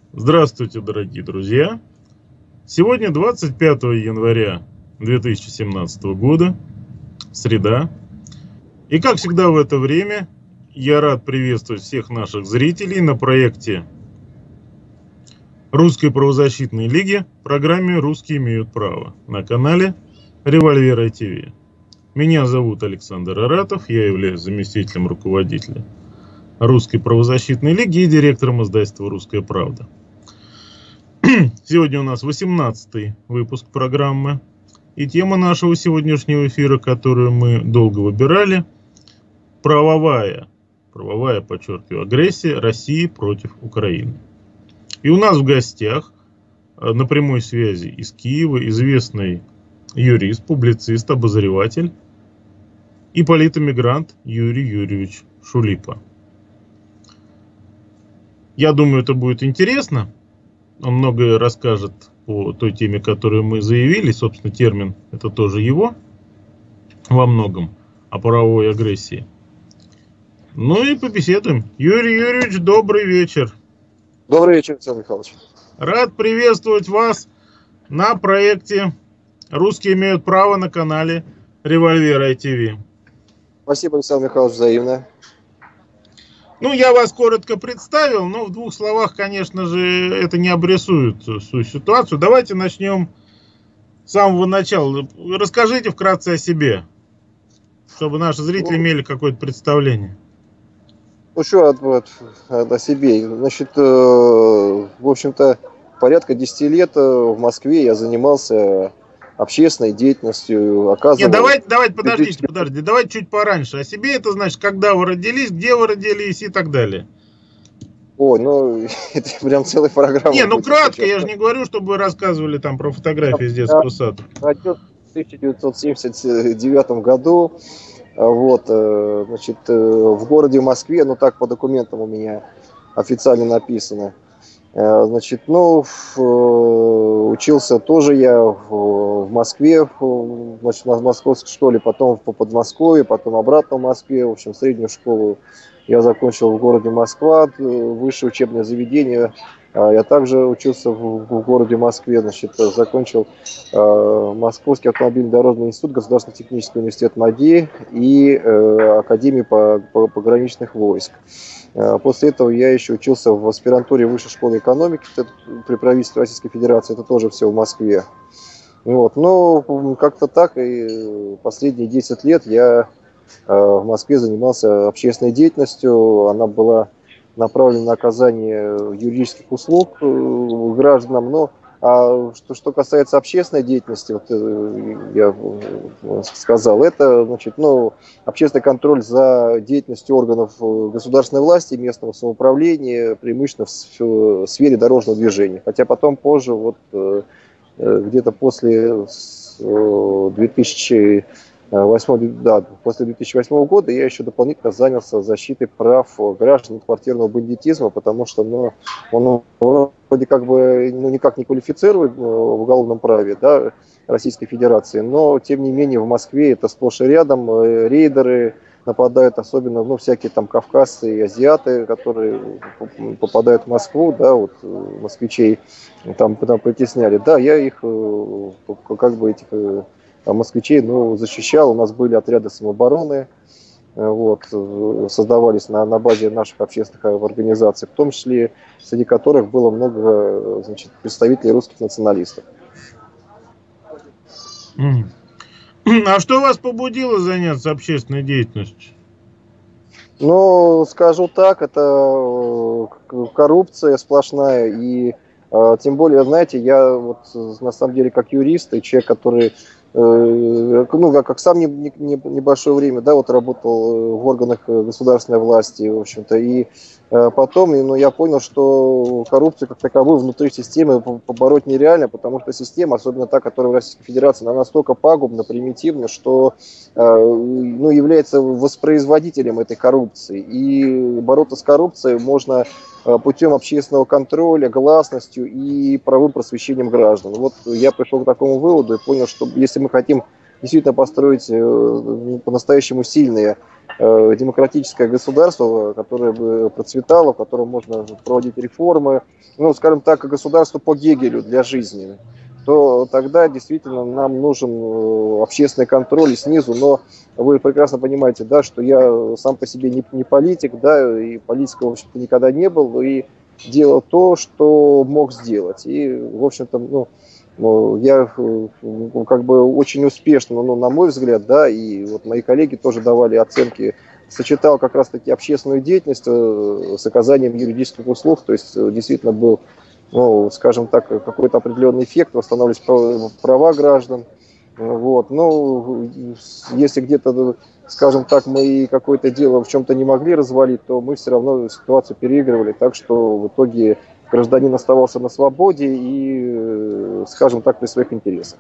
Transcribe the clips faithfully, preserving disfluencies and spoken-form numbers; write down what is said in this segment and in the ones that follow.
Здравствуйте, дорогие друзья! Сегодня двадцать пятое января две тысячи семнадцатого года, среда. И как всегда в это время я рад приветствовать всех наших зрителей на проекте Русской правозащитной лиги, программе «Русские имеют право» на канале Револьвер ай ти ви. Меня зовут Александр Аратов, я являюсь заместителем руководителя Русской правозащитной лиги и директором издательства «Русская правда». Сегодня у нас восемнадцатый выпуск программы. И тема нашего сегодняшнего эфира, которую мы долго выбирали, правовая, правовая, подчеркиваю, агрессия России против Украины. И у нас в гостях на прямой связи из Киева известный юрист, публицист, обозреватель и политэмигрант Юрий Юрьевич Шулипа. Я думаю, это будет интересно. Он многое расскажет по той теме, которую мы заявили. Собственно, термин это тоже его во многом, о правовой агрессии. Ну и побеседуем. Юрий Юрьевич, добрый вечер. Добрый вечер, Александр Михайлович. Рад приветствовать вас на проекте «Русские имеют право» на канале Револьвер ай ти ви. Спасибо, Александр Михайлович, взаимно. Ну, я вас коротко представил, но в двух словах, конечно же, это не обрисует всю ситуацию. Давайте начнем с самого начала. Расскажите вкратце о себе, чтобы наши зрители ну, имели какое-то представление. Ну, что вот, о себе. Значит, э, в общем-то, порядка десяти лет в Москве я занимался общественной деятельностью, оказывал... Нет, давайте, давайте, подождите, подождите, давайте чуть пораньше. О себе это значит, когда вы родились, где вы родились и так далее. Ой, ну, это прям целая программа. Не, ну кратко, я же не говорю, чтобы вы рассказывали там про фотографии из детского сада. Родился в тысяча девятьсот семьдесят девятом году, вот, значит, в городе Москве, ну так по документам у меня официально написано. Значит, ну, учился тоже я в Москве, значит, в московской школе, потом в Подмосковье, потом обратно в Москве. В общем, среднюю школу я закончил в городе Москва, высшее учебное заведение. Я также учился в городе Москве, значит, закончил Московский автомобильный дорожный институт, Государственный технический университет МАДИ и Академию пограничных войск. После этого я еще учился в аспирантуре Высшей школы экономики при правительстве Российской Федерации, это тоже все в Москве. Вот. Но как-то так и последние десять лет я в Москве занимался общественной деятельностью. Она была направлена на оказание юридических услуг гражданам. Но а что, что касается общественной деятельности, вот я сказал, это, значит, ну, общественный контроль за деятельностью органов государственной власти, местного самоуправления, преимущественно в сфере дорожного движения. Хотя потом позже, вот где-то после две тысячи восьмого, да, после две тысячи восьмого года я еще дополнительно занялся защитой прав граждан от квартирного бандитизма, потому что, ну, он вроде как бы, ну, никак не квалифицирует в уголовном праве, да, Российской Федерации, но тем не менее в Москве это сплошь и рядом, рейдеры нападают, особенно, ну, всякие там кавказцы и азиаты, которые попадают в Москву, да, вот москвичей там, там притесняли, да, я их как бы этих москвичей, ну, защищал, у нас были отряды самообороны, вот, создавались на, на базе наших общественных организаций, в том числе среди которых было много, значит, представителей русских националистов. А что вас побудило заняться общественной деятельностью? Ну, скажу так, это коррупция сплошная, и тем более, знаете, я вот на самом деле как юрист и человек, который ну, как сам не, не, небольшое время, да, вот работал в органах государственной власти, в общем-то, и потом, ну, я понял, что коррупцию как таковую внутри системы побороть нереально, потому что система, особенно та, которая в Российской Федерации, она настолько пагубна, примитивна, что, ну, является воспроизводителем этой коррупции, и бороться с коррупцией можно путем общественного контроля, гласностью и правовым просвещением граждан. Вот я пришел к такому выводу и понял, что если мы хотим действительно построить по-настоящему сильное демократическое государство, которое бы процветало, в котором можно проводить реформы, ну, скажем так, государство по Гегелю для жизни, то тогда действительно нам нужен общественный контроль и снизу, но вы прекрасно понимаете, да, что я сам по себе не, не политик, да, и политиком, в общем-то, никогда не был, и делал то, что мог сделать. И, в общем-то, ну, я как бы очень успешно, ну, на мой взгляд, да, и вот мои коллеги тоже давали оценки, сочетал как раз-таки общественную деятельность с оказанием юридических услуг, то есть действительно был, ну, скажем так, какой-то определенный эффект, восстанавливались права граждан. Вот. Ну, если где-то, скажем так, мы какое-то дело в чем-то не могли развалить, то мы все равно ситуацию переигрывали, так что в итоге гражданин оставался на свободе и, скажем так, при своих интересах.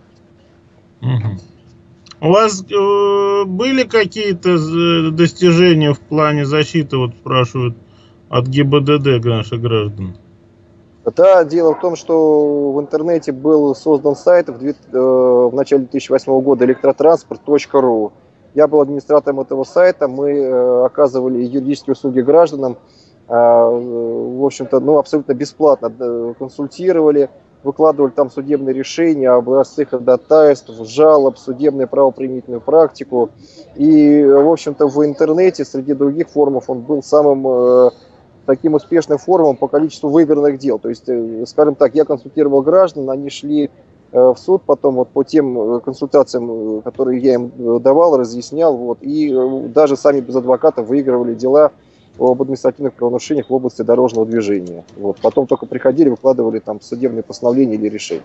У вас э, были какие-то достижения в плане защиты, вот спрашивают, от ГИБДД наших граждан? Да, дело в том, что в интернете был создан сайт в, в начале две тысячи восьмого года электротранспорт точка ру. Я был администратором этого сайта, мы оказывали юридические услуги гражданам, в общем-то, ну, абсолютно бесплатно консультировали, выкладывали там судебные решения, образцы ходатайств, жалоб, судебную правоприменительную практику. И, в общем-то, в интернете среди других форумов он был самым таким успешным форумом по количеству выигранных дел. То есть, скажем так, я консультировал граждан, они шли в суд потом вот по тем консультациям, которые я им давал, разъяснял, вот, и даже сами без адвоката выигрывали дела об административных правонарушениях в области дорожного движения. Вот. Потом только приходили, выкладывали там судебные постановления или решения.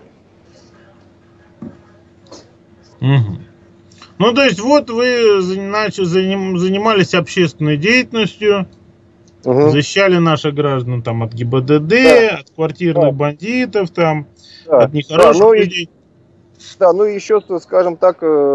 Угу. Ну, то есть, вот вы занимались общественной деятельностью, угу. защищали наших граждан там от ГИБДД, да. от квартирных да. бандитов, там, да. от нехороших да, ну людей. И, да, ну и еще, скажем так,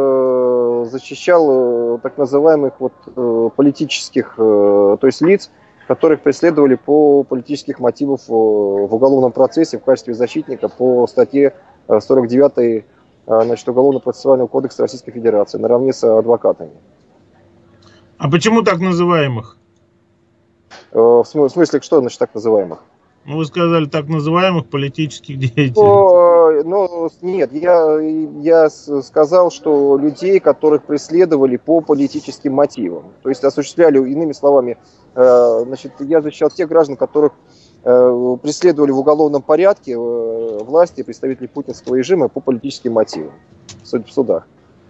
защищал так называемых вот политических, то есть лиц, которых преследовали по политических мотивам в уголовном процессе в качестве защитника по статье сорок девятой, значит, Уголовно-процессуального кодекса Российской Федерации, наравне с адвокатами. А почему так называемых? В смысле, что значит так называемых? Ну, вы сказали так называемых политических деятелей. Ну, ну нет, я, я сказал, что людей, которых преследовали по политическим мотивам. То есть осуществляли, иными словами, значит, я защищал тех граждан, которых преследовали в уголовном порядке власти, представители путинского режима по политическим мотивам в судах.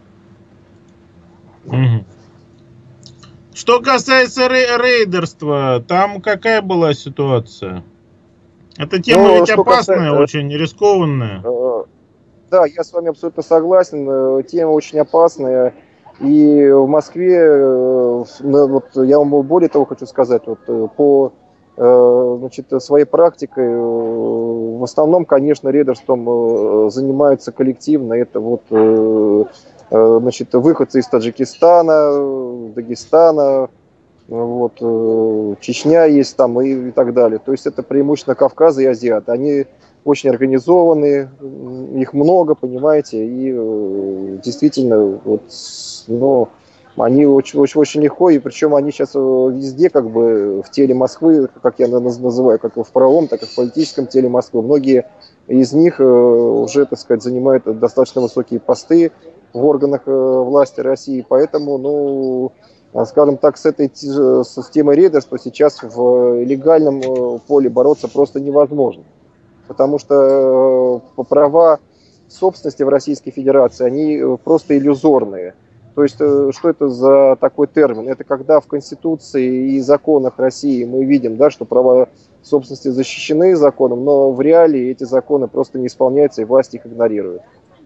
Угу. Что касается рейдерства, там какая была ситуация? Эта тема ну, ведь опасная, касается, очень рискованная. Да, я с вами абсолютно согласен. Тема очень опасная. И в Москве, вот я вам более того хочу сказать, вот, по значит, своей практикой, в основном, конечно, рейдерством занимаются коллективно. Это вот, значит, выходцы из Таджикистана, Дагестана, вот, Чечня есть там и, и так далее. То есть это преимущественно Кавказ и азиаты. Они очень организованные, их много, понимаете, и действительно, вот, ну, они очень, очень, очень легко, и причем они сейчас везде, как бы, в теле Москвы, как я называю, как в правом, так и в политическом теле Москвы. Многие из них уже, так сказать, занимают достаточно высокие посты в органах власти России, поэтому, ну, скажем так, с этой системой рейдерства сейчас в легальном поле бороться просто невозможно. Потому что права собственности в Российской Федерации, они просто иллюзорные. То есть, что это за такой термин? Это когда в Конституции и законах России мы видим, да, что права собственности защищены законом, но в реалии эти законы просто не исполняются, и власть их игнорирует.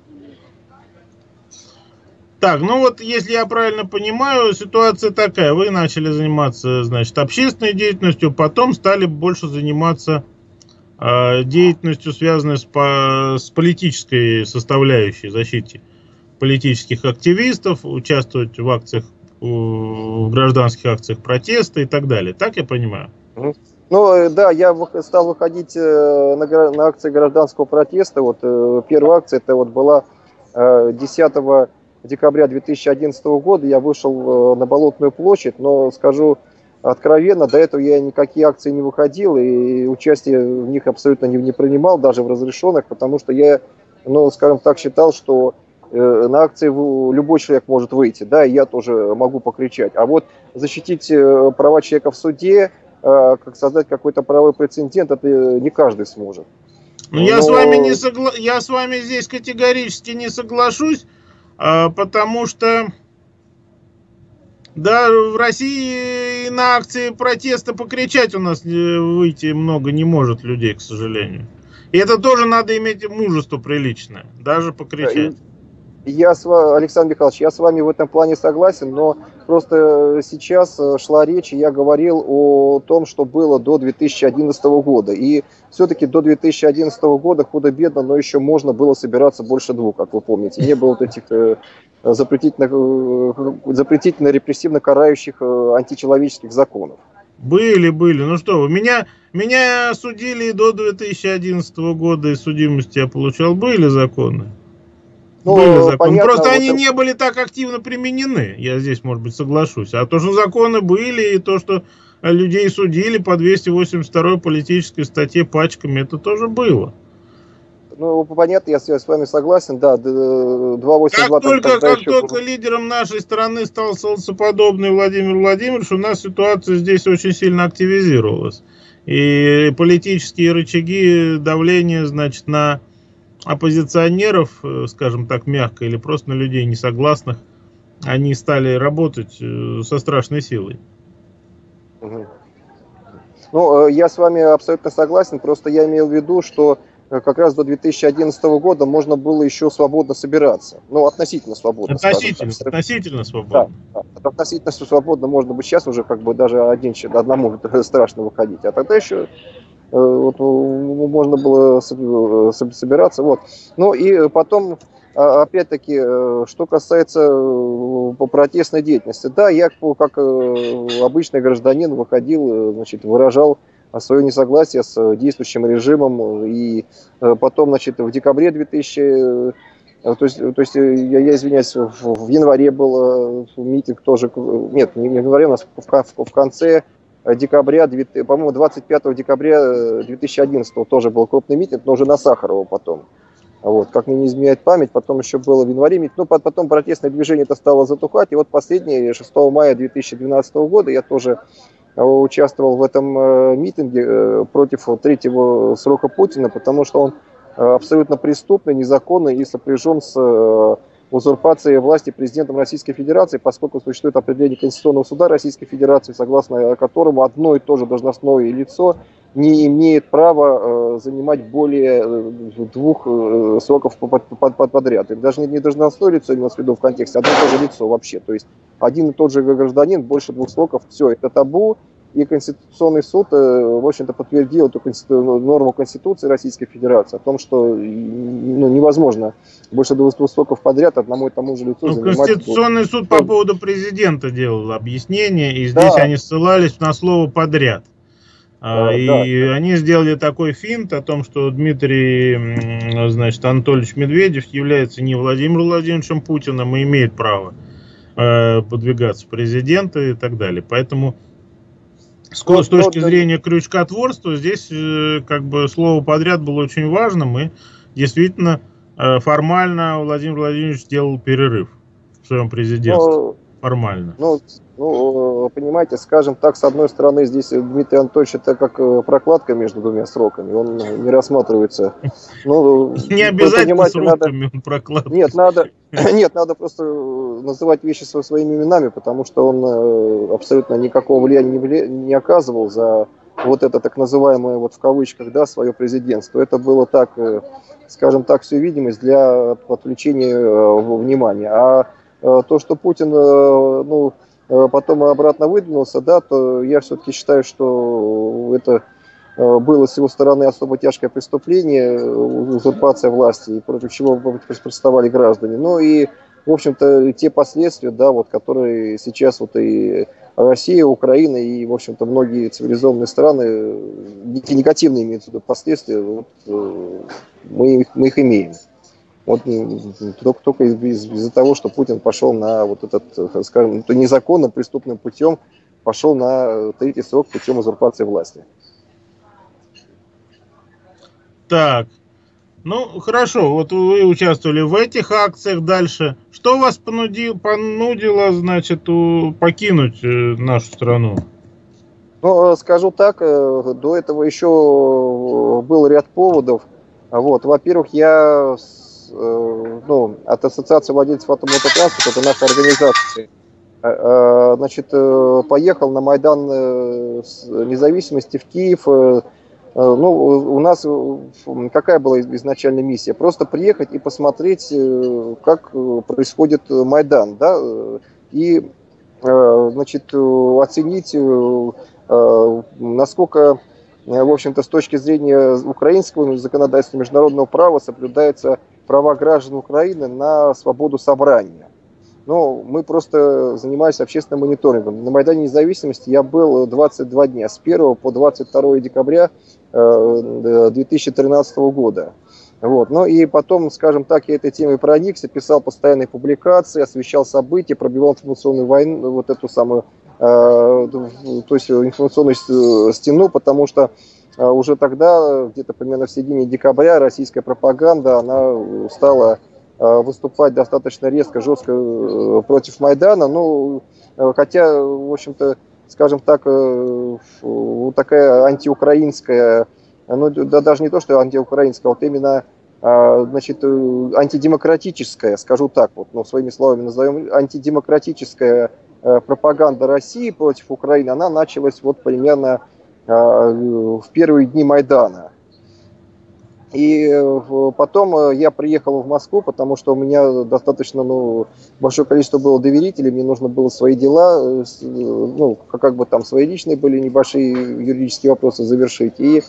Так, ну вот, если я правильно понимаю, ситуация такая. Вы начали заниматься, значит, общественной деятельностью, потом стали больше заниматься э, деятельностью, связанной с, по, с политической составляющей, защите политических активистов, участвовать в акциях, в гражданских акциях протеста и так далее. Так я понимаю? Ну, да, я стал выходить на, на акции гражданского протеста. Вот первая акция, это вот была десятого декабря две тысячи одиннадцатого года я вышел на Болотную площадь, но скажу откровенно, до этого я никакие акции не выходил и участие в них абсолютно не, не принимал, даже в разрешенных, потому что я, ну, скажем так, считал, что э, на акции любой человек может выйти, да, и я тоже могу покричать. А вот защитить э, права человека в суде, э, как создать какой-то правовой прецедент, это не каждый сможет. Ну, я, Но... с вами не согла... я с вами здесь категорически не соглашусь, а, потому что да, в России на акции протеста покричать у нас выйти много не может людей, к сожалению. И это тоже надо иметь мужество приличное, даже покричать. Я с вами, Александр Михайлович, я с вами в этом плане согласен, но просто сейчас шла речь, и я говорил о том, что было до две тысячи одиннадцатого года. И все-таки до две тысячи одиннадцатого года худо-бедно, но еще можно было собираться больше двух, как вы помните. Не было вот этих э, запретительно, запретительно репрессивно карающих э, античеловеческих законов. Были, были. Ну что вы, меня, меня судили до две тысячи одиннадцатого года, и судимости я получал. Были законы. Ну, были законы. Понятно, просто вот они это... не были так активно применены. Я здесь, может быть, соглашусь. А то, что законы были, и то, что людей судили по двести восемьдесят второй политической статье пачками, это тоже было. Ну, понятно, я с вами согласен, да, двести восемьдесят два... Как только, как только был... лидером нашей страны стал солнцеподобный Владимир Владимирович, у нас ситуация здесь очень сильно активизировалась. И политические рычаги давления, значит, на оппозиционеров, скажем так, мягко, или просто на людей несогласных, они стали работать со страшной силой. Угу. Ну, я с вами абсолютно согласен, просто я имел в виду, что как раз до две тысячи одиннадцатого года можно было еще свободно собираться. Ну, относительно свободно. Относительно, относительно свободно. Да, да, относительно свободно можно быть. Сейчас уже как бы даже один, одному страшно выходить. А тогда еще вот, можно было собираться. Вот. Ну и потом, опять-таки, что касается протестной деятельности. Да, я как обычный гражданин выходил, значит, выражал свое несогласие с действующим режимом, и потом, значит, в декабре две тысячи, то есть, то есть я, я извиняюсь, в, в январе был митинг тоже, нет, не в январе, у нас в, в конце декабря, по-моему, двадцать пятого декабря две тысячи одиннадцатого тоже был крупный митинг, но уже на Сахарова потом. Вот, как мне не изменяет память, потом еще было в январе митинг, ну, потом протестное движение это стало затухать, и вот последнее, шестого мая две тысячи двенадцатого года я тоже участвовал в этом э, митинге э, против третьего срока Путина, потому что он э, абсолютно преступный, незаконный и сопряжен с э, узурпацией власти президентом Российской Федерации, поскольку существует определение Конституционного суда Российской Федерации, согласно которому одно и то же должностное лицо не имеет права э, занимать более э, двух э, сроков под, под, под, подряд. И даже не, не должностное лицо имелось в виду в контексте, одно и то же лицо вообще. То есть один и тот же гражданин больше двух сроков, все, это табу. И Конституционный суд, э, в общем-то, подтвердил эту конститу... норму Конституции Российской Федерации о том, что ну, невозможно больше двух сроков подряд одному и тому же лицу ну, занимать... Конституционный суд по поводу президента делал объяснение, и здесь да. они ссылались на слово «подряд». А, и да. они сделали такой финт о том, что Дмитрий, значит, Анатольевич Медведев является не Владимиром Владимировичем Путиным и имеет право э, подвигаться в президенты и так далее. Поэтому с, ну, с точки ну, зрения крючкотворства здесь э, как бы слово «подряд» было очень важным, и действительно э, формально Владимир Владимирович сделал перерыв в своем президентстве. Ну, формально. Ну, ну, понимаете, скажем так, с одной стороны, здесь Дмитрий Анатольевич это как прокладка между двумя сроками, он не рассматривается. Ну, не обязательно сроками надо... он прокладывается. Нет, надо, нет, надо просто называть вещи своими именами, потому что он абсолютно никакого влияния не, вли... не оказывал за вот это так называемое, вот в кавычках, да, свое президентство. Это было так, скажем так, всю видимость для отвлечения внимания. А то, что Путин, ну, потом обратно выдвинулся, да, то я все-таки считаю, что это было с его стороны особо тяжкое преступление, узурпация власти, и против чего протестовали граждане. Ну и, в общем-то, те последствия, да, вот, которые сейчас вот и Россия, Украина и, в общем-то, многие цивилизованные страны, негативные имеют в виду последствия, вот, мы, мы их имеем. Вот только, только из- из-за того, что Путин пошел на вот этот, скажем, незаконным преступным путем, пошел на третий срок путем узурпации власти. Так, ну хорошо, вот вы участвовали в этих акциях дальше. Что вас понудило, понудило значит, у- покинуть э, нашу страну? Ну, скажу так, э, до этого еще был ряд поводов. Вот. Во-первых, я с, э, ну, от Ассоциации владельцев атомного транспорта, это наша организация, э, э, значит, э, поехал на Майдан э, с независимости в Киев. Э, э, Ну, у нас э, какая была изначально миссия? Просто приехать и посмотреть, э, как э, происходит Майдан, да, э, и э, значит, э, оценить, э, э, насколько, э, в общем-то, с точки зрения украинского законодательства, международного права соблюдаются права граждан Украины на свободу собрания. Но мы просто занимались общественным мониторингом. На Майдане Независимости я был двадцать два дня, с первого по двадцать второе декабря э, две тысячи тринадцатого года. Вот. Ну и потом, скажем так, я этой темой проникся, писал постоянные публикации, освещал события, пробивал информационную войну, вот эту самую, э, то есть информационную стену, потому что э, уже тогда, где-то примерно в середине декабря, российская пропаганда, она стала э, выступать достаточно резко, жестко э, против Майдана. Ну, э, хотя, в общем-то, скажем так, э, вот такая антиукраинская, ну, да, даже не то, что антиукраинская, вот именно, а, значит, э, антидемократическая, скажу так, вот, ну, своими словами назовем, антидемократическая э, пропаганда России против Украины, она началась вот примерно а, в первые дни Майдана. И э, потом э, я приехал в Москву, потому что у меня достаточно, ну, большое количество было доверителей, мне нужно было свои дела, э, с- э, ну, как как бы там свои личные были небольшие юридические вопросы завершить. И,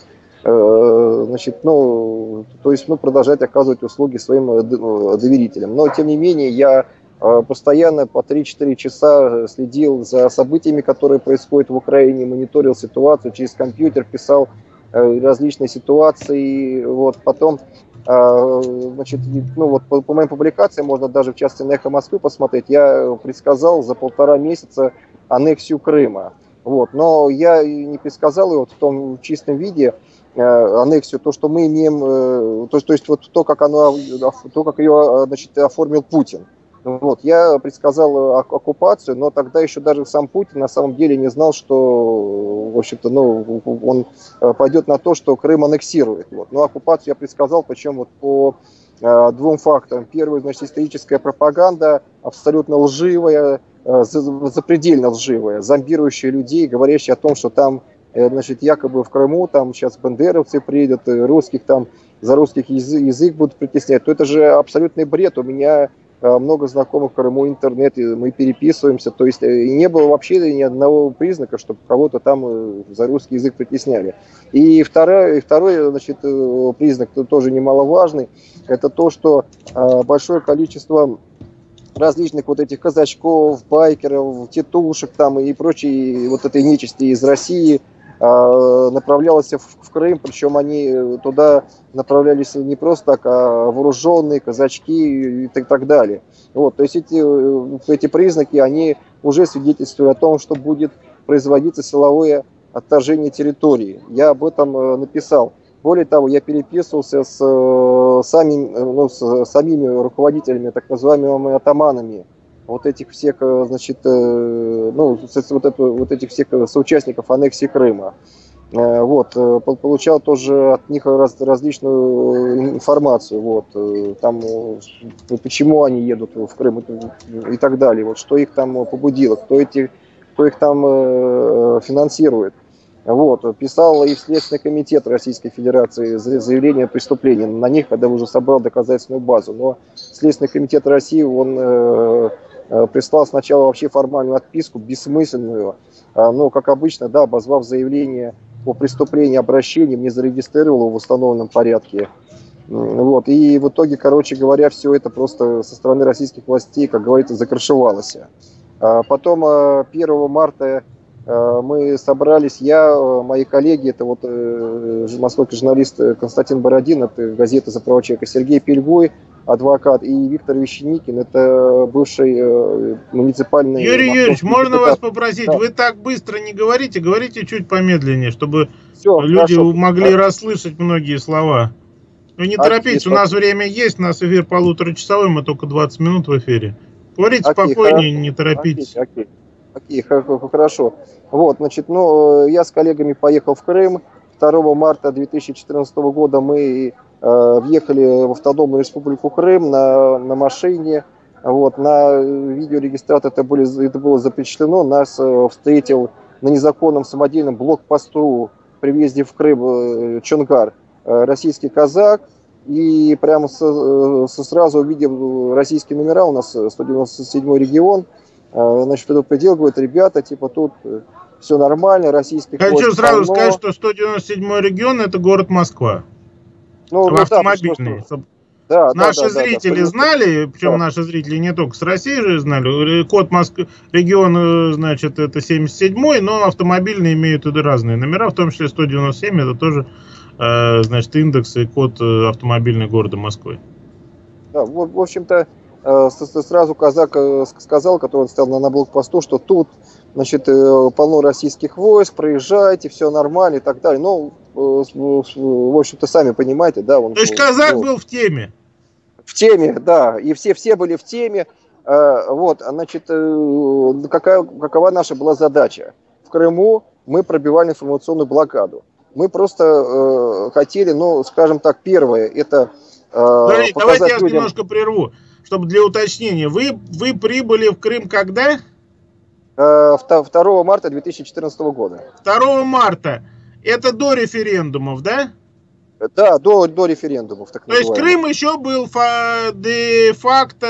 э, значит, ну, то есть, ну, продолжать оказывать услуги своим э, д- э, доверителям. Но, тем не менее, я э, постоянно по три-четыре часа следил за событиями, которые происходят в Украине, мониторил ситуацию через компьютер, писал э, различные ситуации. Вот. Потом, э, значит, и, ну, вот по, по моим публикациям, можно даже в частности на «Эхо Москвы» посмотреть, я предсказал за полтора месяца аннексию Крыма. Вот. Но я и не предсказал ее вот в том чистом виде, э, аннексию, то, что мы имеем, э, то, то есть вот то, как, оно, то, как ее, значит, оформил Путин. Вот. Я предсказал оккупацию, но тогда еще даже сам Путин на самом деле не знал, что, в общем-то, ну, он пойдет на то, что Крым аннексирует. Вот. Но оккупацию я предсказал, причем вот по э, двум факторам. Первый, значит, историческая пропаганда, абсолютно лживая, э, запредельно лживая, зомбирующая людей, говорящая о том, что там, э, значит, якобы в Крыму там сейчас бандеровцы приедут, и русских там за русских язык, язык будут притеснять. То это же абсолютный бред. У меня много знакомых в Крыму, интернет, и мы переписываемся, то есть не было вообще ни одного признака, чтобы кого-то там за русский язык притесняли. И второй, второй, значит, признак, тоже немаловажный, это то, что большое количество различных вот этих казачков, байкеров, тетушек там и прочей вот этой нечисти из России направлялась в, в Крым, причем они туда направлялись не просто так, а вооруженные, казачки и так, так далее. Вот, то есть эти, эти признаки, они уже свидетельствуют о том, что будет производиться силовое отторжение территории. Я об этом написал. Более того, я переписывался с, самим, ну, с самими руководителями, так называемыми атаманами вот этих всех, значит, ну, вот, это, вот этих всех соучастников аннексии Крыма. Вот, получал тоже от них раз, различную информацию, вот, там, почему они едут в Крым и так далее, вот, что их там побудило, кто, эти, кто их там финансирует. Вот, писал и в Следственный комитет Российской Федерации заявление о преступлении на них, когда уже собрал доказательственную базу. Но Следственный комитет России, он э, э, прислал сначала вообще формальную отписку, бессмысленную, э, но, как обычно, да, обозвав заявление о преступлении обращением, не зарегистрировал его в установленном порядке. Вот, и в итоге, короче говоря, все это просто со стороны российских властей, как говорится, закрышевалось. А потом первого марта мы собрались, я, мои коллеги, это вот э, московский журналист Константин Бородин, это газета «За права человека», Сергей Пельгой, адвокат, и Виктор Вещеникин, это бывший э, муниципальный... Юрий Юрьевич, можно депутат. вас попросить, Да. вы так быстро не говорите, говорите чуть помедленнее, чтобы Все, люди хорошо. могли расслышать многие слова. Вы не торопитесь, у нас время есть, у нас эфир полуторачасовой, мы только двадцать минут в эфире. Говорите Окей, спокойнее, хорошо. не торопитесь. Окей, окей. Окей, хорошо. Вот, значит, ну, я с коллегами поехал в Крым. второго марта две тысячи четырнадцатого года мы э, въехали в Автономную Республику Крым на, на машине. Вот, на видеорегистратор это, были, это было запечатлено. Нас э, встретил на незаконном самодельном блокпосту при въезде в Крым э, Чонгар э, российский казак. И прямо со, со, сразу увидев российские номера, у нас сто девяносто седьмой регион, значит, предупредил, говорит, ребята, типа тут все нормально, российский Хочу войск сразу полно. сказать, что сто девяносто седьмой регион это город Москва. Ну, ну, автомобильный. Да, наши да, да, зрители да, знали, причем да. наши зрители не только с России же знали, код Москвы, регион, значит, это семьдесят седьмой, но автомобильные имеют и разные номера, в том числе сто девяносто семь, это тоже, значит, индекс и код автомобильный города Москвы. Да, в, в общем-то, сразу казак сказал, который стоял на блокпосту, что тут, значит, полно российских войск, проезжайте, все нормально и так далее. Ну, в общем-то, сами понимаете, да. Он, То есть казак ну, был в теме? В теме, да, и все, все были в теме. Вот, значит, какая, какова наша была задача? В Крыму мы пробивали информационную блокаду. Мы просто э, хотели, ну, скажем так, первое, это э, Смотрите, давайте я вас людям... немножко прерву, чтобы для уточнения. Вы, вы прибыли в Крым когда? Э, второго марта две тысячи четырнадцатого года. второго марта. Это до референдумов, да? Да, до, до референдумов, так То есть называемых. Крым еще был де-факто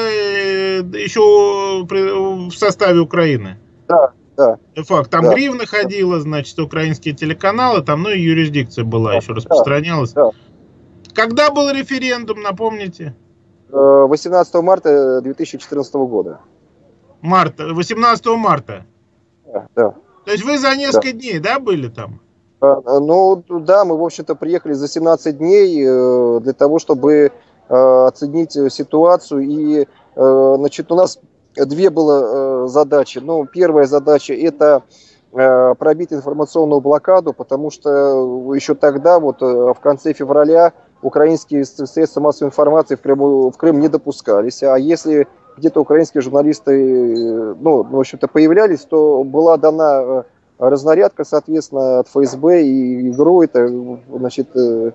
еще в составе Украины? Да, да. Де-факто. Там да. гривна ходила, значит, украинские телеканалы, там, ну и юрисдикция была, да, еще распространялась. Да. Когда был референдум, напомните? восемнадцатого марта две тысячи четырнадцатого года. Марта, восемнадцатого марта? Да, да. То есть вы за несколько да. дней, да, были там? Ну, да, мы, в общем-то, приехали за семнадцать дней для того, чтобы оценить ситуацию. И, значит, у нас две было задачи. Ну, первая задача – это пробить информационную блокаду, потому что еще тогда, вот в конце февраля, украинские средства массовой информации в Крым, в Крым не допускались. А если где-то украинские журналисты, ну, в общем-то, появлялись, то была дана разнарядка, соответственно, от эф эс бэ и ГРУ, это, значит, ну,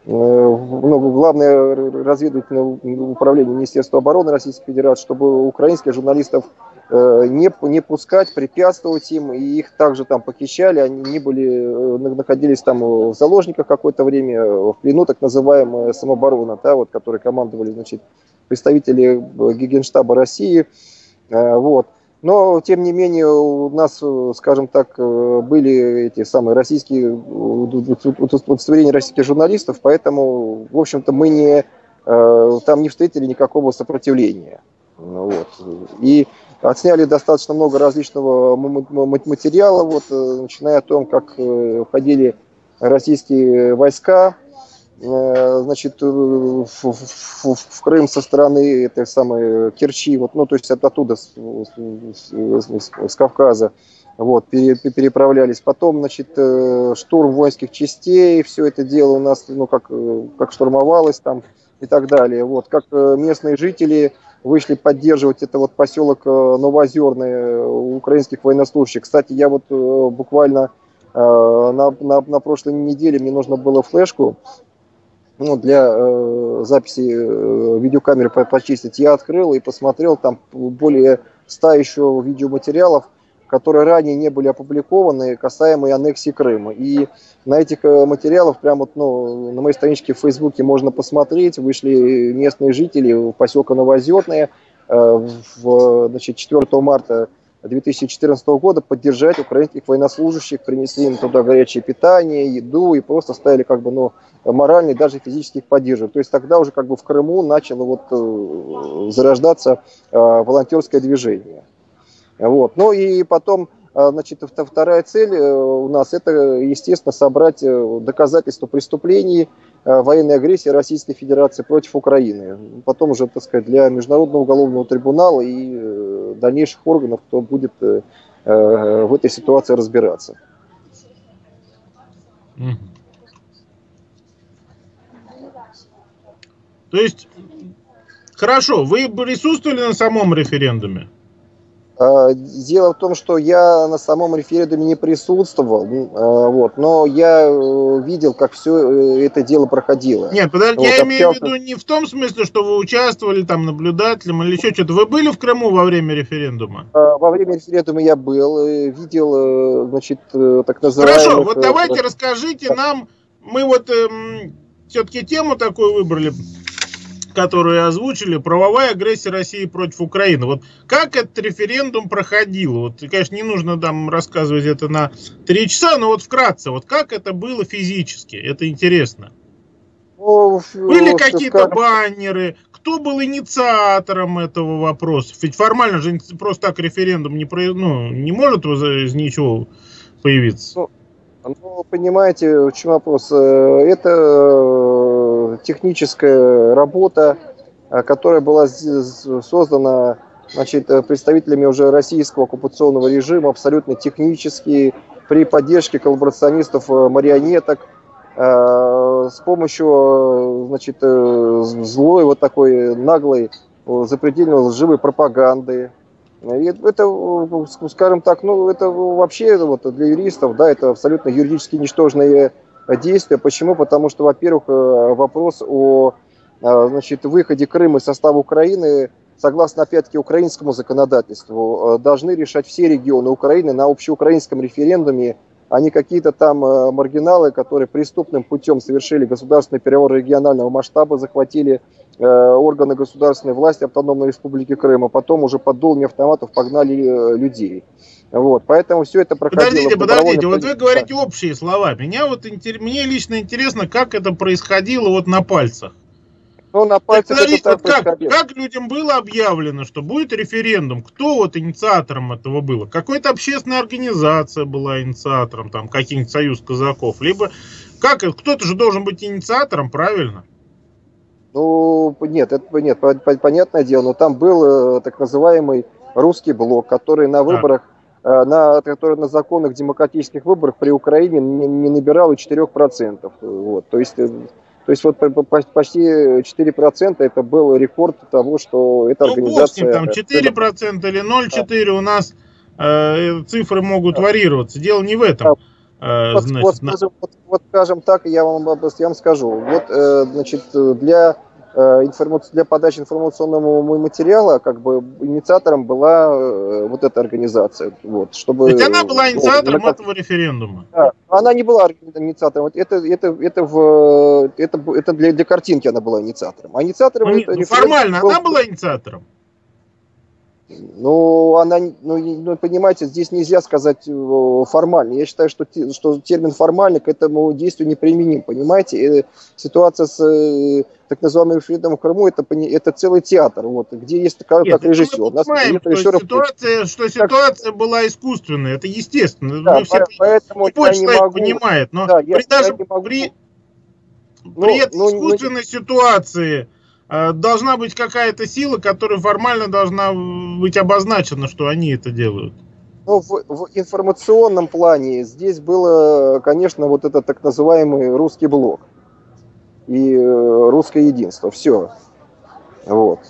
главное разведывательное управление Министерства обороны Российской Федерации, чтобы украинских журналистов не, не пускать, препятствовать им, и их также там похищали, они не были, находились там в заложниках какое-то время, в плену, так называемая самооборона, да, вот, которые командовали, значит, представители Генштаба России, вот. Но, тем не менее, у нас, скажем так, были эти самые российские удостоверения российских журналистов, поэтому, в общем-то, мы не, там не встретили никакого сопротивления. Вот. И отсняли достаточно много различного материала, вот, начиная о том, как входили российские войска, значит, в, в, в Крым со стороны этой самой Керчи, вот, ну, то есть оттуда, с, с, с, с Кавказа, вот, переправлялись. Потом, значит, штурм воинских частей, все это дело у нас, ну, как, как штурмовалось там и так далее. Вот, как местные жители вышли поддерживать это вот поселок Новоозерный украинских военнослужащих. Кстати, я вот буквально на, на, на прошлой неделе мне нужно было флешку, ну, для э, записи э, видеокамеры почистить, я открыл и посмотрел, там более ста еще видеоматериалов, которые ранее не были опубликованы, касаемые аннексии Крыма. И на этих э, материалах, прямо вот, ну, на моей страничке в Фейсбуке можно посмотреть, вышли местные жители поселка Новоозерное э, в, значит, четвёртого марта две тысячи четырнадцатого года поддержать украинских военнослужащих, принесли им туда горячее питание, еду и просто ставили как бы, ну, морально и даже физически их поддерживать. То есть тогда уже как бы в Крыму начало вот э, зарождаться э, волонтерское движение. Вот. Ну и потом, э, значит, вторая цель у нас это, естественно, собрать доказательства преступлений военной агрессии Российской Федерации против Украины. Потом уже, так сказать, для Международного уголовного трибунала и дальнейших органов, кто будет в этой ситуации разбираться. То есть, хорошо, вы присутствовали на самом референдуме? Дело в том, что я на самом референдуме не присутствовал, вот, но я видел, как все это дело проходило. Нет, подожди, вот, я общался... имею в виду не в том смысле, что вы участвовали там наблюдателем или еще что-то. Вы были в Крыму во время референдума? Во время референдума я был, видел, значит, так называемых... Хорошо, вот давайте расскажите нам, мы вот эм, все-таки тему такую выбрали, которую озвучили, правовая агрессия России против Украины. Вот как этот референдум проходил? Вот, конечно, не нужно там рассказывать это на три часа, но вот вкратце, вот как это было физически? Это интересно. Ну, были какие-то скажем... баннеры? Кто был инициатором этого вопроса? Ведь формально же просто так референдум не, про... ну, не может из ничего появиться. Ну, ну, понимаете, в чем вопрос? Это техническая работа, которая была создана, значит, представителями уже российского оккупационного режима, абсолютно технически, при поддержке коллаборационистов, марионеток, с помощью, значит, злой, вот такой наглой, запредельно лживой пропаганды. И это, скажем так, ну, это вообще вот для юристов, да, это абсолютно юридически ничтожные действия. Почему? Потому что, во-первых, вопрос о, значит, выходе Крыма из состава Украины, согласно, опять-таки, украинскому законодательству, должны решать все регионы Украины на общеукраинском референдуме, а не какие-то там маргиналы, которые преступным путем совершили государственный переворот регионального масштаба, захватили э, органы государственной власти Автономной Республики Крым, а потом уже под дулами автоматов погнали э, людей. Вот, поэтому все это проходило... Подождите, подождите, вот вы говорите общие слова. Меня вот, мне лично интересно, как это происходило вот на пальцах. Ну, на пальцах так, подождите, это так вот как, как людям было объявлено, что будет референдум? Кто вот инициатором этого было? Какая-то общественная организация была инициатором, там каких-нибудь союз казаков, либо как кто-то же должен быть инициатором, правильно? Ну, нет, это нет, понятное дело, но там был так называемый русский блок, который на выборах, а. на, который на законных демократических выборах при Украине не, не набирал и четыре процента. Вот, то есть... То есть вот почти четыре процента это был рекорд того, что эта ну, организация... Ну, там четыре процента или ноль целых четыре десятых да. У нас э, цифры могут да. варьироваться. Дело не в этом. Да. Э, вот, значит, вот, скажем, вот, вот скажем так, я вам, я вам скажу. Вот, э, значит, для, э, информа... для подачи информационного материала как бы инициатором была э, вот эта организация. Вот, чтобы, Ведь она была инициатором ну, этого референдума. Да. Она не была инициатором. Это, это, это, в, это, это для, для картинки она была инициатором. А инициатором ну, это ну, формально был... она была инициатором? Ну, она, ну, ну, понимаете, здесь нельзя сказать формально. Я считаю, что, что термин «формально» к этому действию не применим, понимаете? И ситуация с так называемым референдумом в Крыму это, это целый театр, вот, где есть как, Нет, как режиссер. Мы понимаем, что, режиссер... ситуация, что ситуация так... была искусственная, это естественно. Да, мы все поэтому любой я не человек могу... понимает, но да, при, я, даже я не могу... при, ну, при этой ну, искусственной ну... ситуации э, должна быть какая-то сила, которая формально должна быть обозначена, что они это делают. Ну, в, в информационном плане здесь было, конечно, вот этот так называемый русский блок и э, русское единство, все. Вот.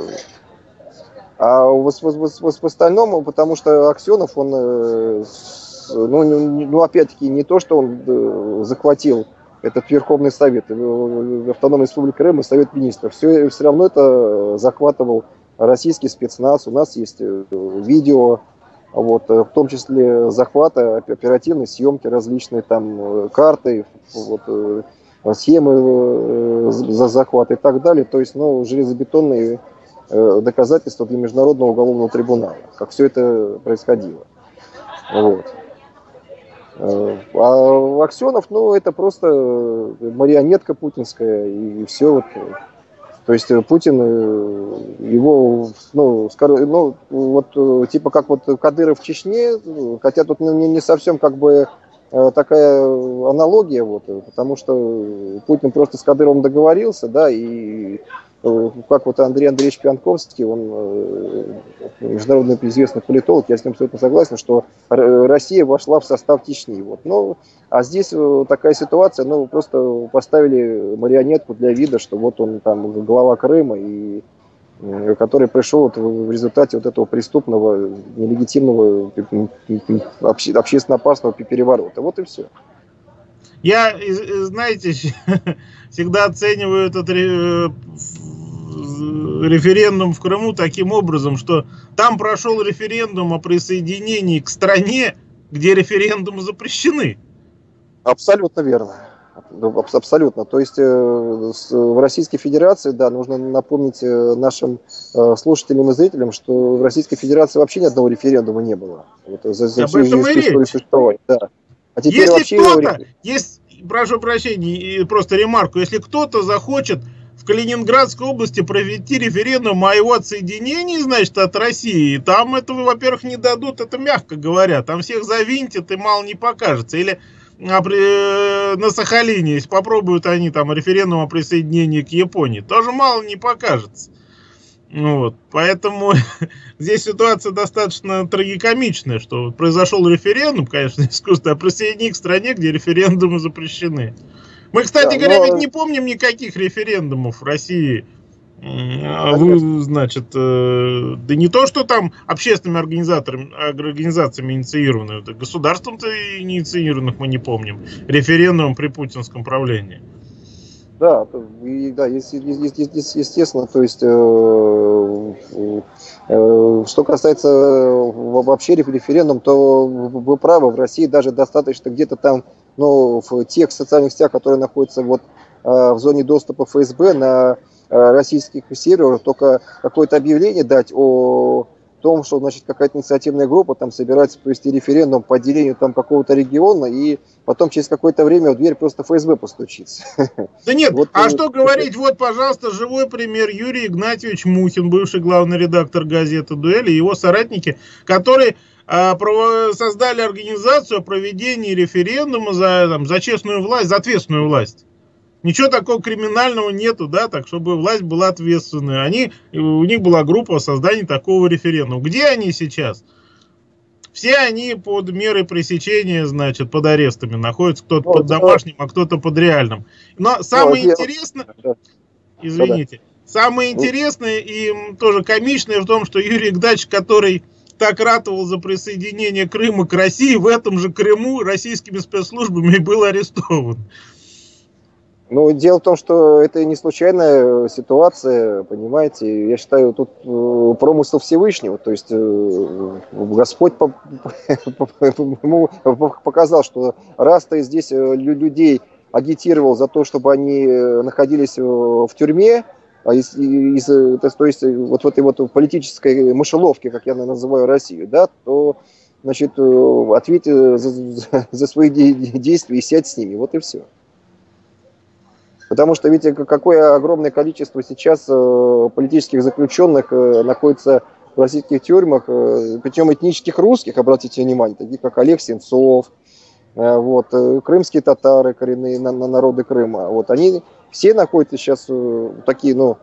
А в, в, в, в остальном, потому что Аксенов, он, э, ну, ну, опять-таки, не то, что он э, захватил этот Верховный Совет, Автономной Республики Крым и Совет Министров, все, все равно это захватывал российский спецназ. У нас есть видео, вот, в том числе захвата, оперативной съемки различные, там, карты, вот, схемы за захват и так далее. То есть, ну, железобетонные доказательства для Международного уголовного трибунала, как все это происходило. Вот. А Аксенов, ну, это просто марионетка путинская, и все вот. То есть Путин, его, ну, скажем, ну, вот, типа как вот Кадыров в Чечне, хотя тут не, не совсем как бы такая аналогия, вот, потому что Путин просто с Кадыровым договорился, да, и как вот Андрей Андреевич Пьянковский, он международно известный политолог, я с ним абсолютно согласен, что Россия вошла в состав Чечни. Вот. Ну, а здесь такая ситуация, ну, просто поставили марионетку для вида, что вот он там глава Крыма, и который пришел вот в результате вот этого преступного, нелегитимного, обще, общественно опасного переворота. Вот и все. Я, знаете, всегда оцениваю этот референдум в Крыму таким образом, что там прошел референдум о присоединении к стране, где референдумы запрещены. Абсолютно верно. Абсолютно. То есть в Российской Федерации, да, нужно напомнить нашим слушателям и зрителям, что в Российской Федерации вообще ни одного референдума не было. Вот, за, за всю историю существования. Да. А теперь если вообще... кто-то, есть, прошу прощения, просто ремарку, если кто-то захочет в Калининградской области провести референдум о его отсоединении, значит, от России, там этого, во-первых, не дадут, это мягко говоря, там всех завинтят и мало не покажется. Или на Сахалине, если попробуют они там референдум о присоединении к Японии, тоже мало не покажется. Вот. Поэтому здесь ситуация достаточно трагикомичная, что произошел референдум, конечно, искусство, о присоединении к стране, где референдумы запрещены. Мы, кстати да, говоря, но... ведь не помним никаких референдумов в России. Вы, значит, да не то, что там общественными организаторами, организациями инициированы, государством-то инициированных мы не помним, референдумом при путинском правлении. Да, и, да, естественно, то есть, э, э, что касается вообще референдум, то вы правы, в России даже достаточно где-то там, ну, в тех социальных сетях, которые находятся вот э, в зоне доступа эф эс бэ на э, российских серверах, только какое-то объявление дать о том, что, значит, какая-то инициативная группа там собирается провести референдум по отделению там какого-то региона, и потом через какое-то время в дверь просто эф эс бэ постучится. Да нет, вот, а что говорить, вот, пожалуйста, живой пример: Юрий Игнатьевич Мухин, бывший главный редактор газеты «Дуэль», и его соратники, которые а, про, создали организацию о проведении референдума за, там, за честную власть, за ответственную власть. Ничего такого криминального нету, да, так, чтобы власть была ответственной. Они, у них была группа о создании такого референдума. Где они сейчас? Все они под мерой пресечения, значит, под арестами находятся. Кто-то вот, под домашним, а кто-то под реальным. Но самое вот, интересное, извините, да. самое интересное и тоже комичное в том, что Юрий Игнатьевич, который так ратовал за присоединение Крыма к России, в этом же Крыму российскими спецслужбами был арестован. Ну, дело в том, что это не случайная ситуация, понимаете. Я считаю, тут э, промысел Всевышнего. То есть э, Господь по, по, по, ему показал, что раз ты здесь людей агитировал за то, чтобы они находились в тюрьме, а из, из, то есть вот в этой вот политической мышеловке, как я называю Россию, да, то, значит, ответь за, за, за свои действия и сядь с ними. Вот и все. Потому что, видите, какое огромное количество сейчас политических заключенных находится в российских тюрьмах, причем этнических русских, обратите внимание, таких как Олег Сенцов, вот, крымские татары, коренные народы Крыма. Вот, они все находятся сейчас такие, ну,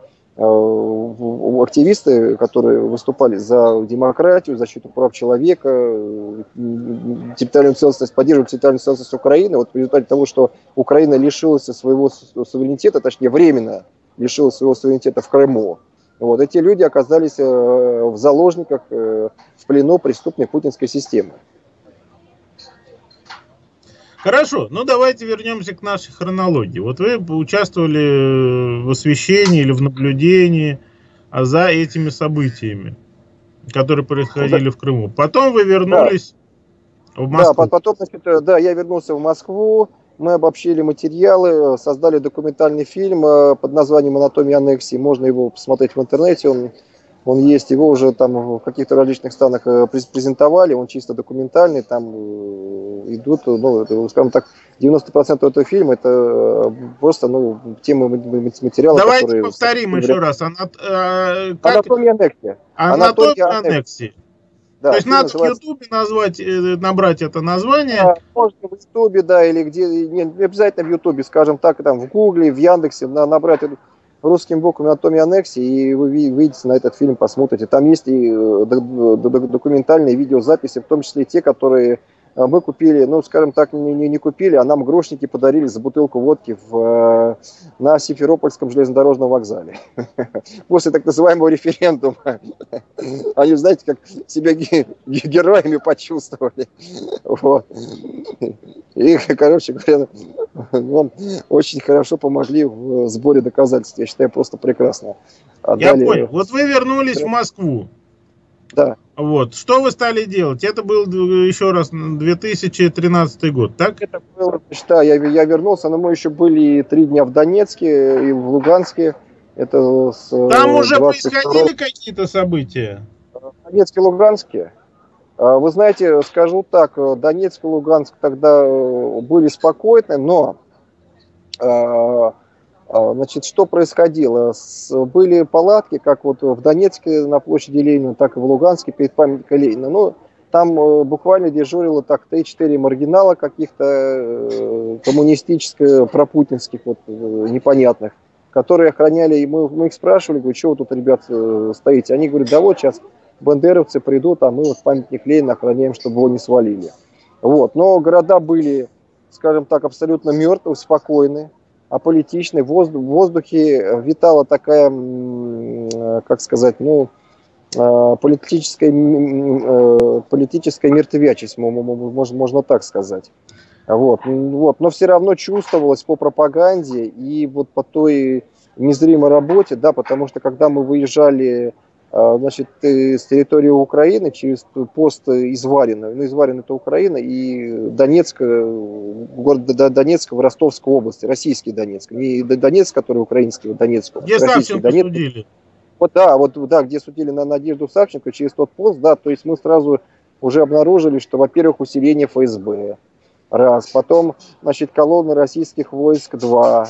активисты, которые выступали за демократию, защиту прав человека, территориальную целостность, поддерживают территориальную целостность Украины. Вот в результате того, что Украина лишилась своего суверенитета, точнее временно лишилась своего суверенитета в Крыму, вот, эти люди оказались в заложниках, в плену преступной путинской системы. Хорошо, ну давайте вернемся к нашей хронологии. Вот вы участвовали в освещении или в наблюдении за этими событиями, которые происходили да. в Крыму. Потом вы вернулись да. в Москву. Да, потом, значит, да, я вернулся в Москву, мы обобщили материалы, создали документальный фильм под названием «Анатомия аннексии». Можно его посмотреть в интернете, он Он есть, его уже там в каких-то различных странах презентовали, он чисто документальный, там идут, ну, скажем так, девяносто процентов этого фильма это просто, ну, темы материала, Давайте которые... повторим еще раз. Анат... Э, как... Анатомия аннексии. Анатомия аннексии. Да, то есть надо называется... в Ютубе назвать, набрать это название. Да, можно в Ютубе, да, или где, не обязательно в Ютубе, скажем так, там в Гугле, в Яндексе, на, набрать русским боком «Анатомия аннексии», и вы выйдете на этот фильм, посмотрите. Там есть и документальные видеозаписи, в том числе и те, которые мы купили, ну, скажем так, не, не, не купили, а нам грошники подарили за бутылку водки в, на Симферопольском железнодорожном вокзале. После так называемого референдума. Они, знаете, как себя героями почувствовали. Вот. И, короче говоря, нам очень хорошо помогли в сборе доказательств. Я считаю, просто прекрасно. Отдали... Я понял. Вот вы вернулись в Москву. Да. Вот. Что вы стали делать? Это был, еще раз, две тысячи тринадцатый год, так? Это было, да, я, я вернулся, но мы еще были три дня в Донецке и в Луганске. Это с, Там уже происходили какие-то события? В Донецке и Луганске. Вы знаете, скажу так, Донецк и Луганск тогда были спокойны, но... Значит, что происходило? Были палатки, как вот в Донецке на площади Ленина, так и в Луганске перед памятником Ленина. Ну, там буквально дежурило так три-четыре маргинала каких-то коммунистических, пропутинских, вот, непонятных, которые охраняли, и мы, мы их спрашивали, говорю, что вы тут, ребят, стоите? Они говорят, да вот сейчас бандеровцы придут, а мы вот памятник Ленина охраняем, чтобы его не свалили. Вот. Но города были, скажем так, абсолютно мертвые, спокойные. Аполитичный, в воздухе витала такая, как сказать, ну, политическая, политическая мертвячесть, можно, можно так сказать. Вот, вот. Но все равно чувствовалось по пропаганде и вот по той незримой работе, да, потому что когда мы выезжали, значит, с территории Украины через пост Изварина, ну, Изварин это Украина, и Донецк, город Донецк в Ростовской области, российский Донецк, не Донецк, который украинский, Донецк. Где Савченко судили? Вот, да, вот, да, где судили на Надежду Савченко через тот пост, да, то есть мы сразу уже обнаружили, что, во-первых, усиление эф эс бэ, раз, потом, значит, колонны российских войск, два,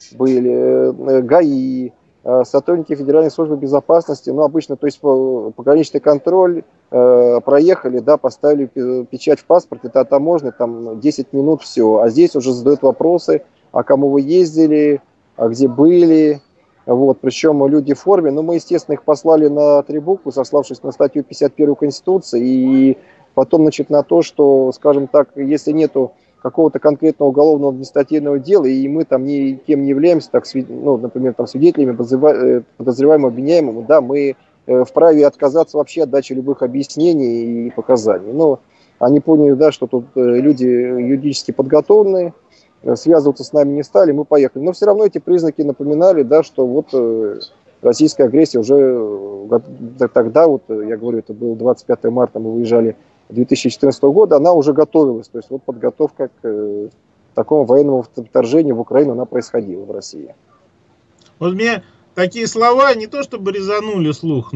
были, ГАИ, сотрудники Федеральной службы безопасности, ну, обычно, то есть пограничный контроль, э, проехали, да, поставили печать в паспорт, это таможня, там десять минут, все. А здесь уже задают вопросы, а кому вы ездили, а где были, вот, причем люди в форме, ну, мы, естественно, их послали на три буквы, сославшись на статью пятьдесят первую Конституции, и потом, значит, на то, что, скажем так, если нету какого-то конкретного уголовного административного дела, и мы там никем не являемся, так, ну, например, там, свидетелями, подозреваемым, обвиняемым, да, мы вправе отказаться вообще от дачи любых объяснений и показаний. Но они поняли, да, что тут люди юридически подготовленные, связываться с нами не стали, мы поехали. Но все равно эти признаки напоминали, да, что вот российская агрессия уже тогда, вот я говорю, это было двадцать пятого марта, мы выезжали две тысячи четырнадцатого года, она уже готовилась. То есть вот подготовка к э, такому военному вторжению в Украину, она происходила в России. Вот мне такие слова не то чтобы резанули слух,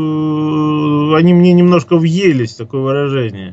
но они мне немножко въелись, такое выражение.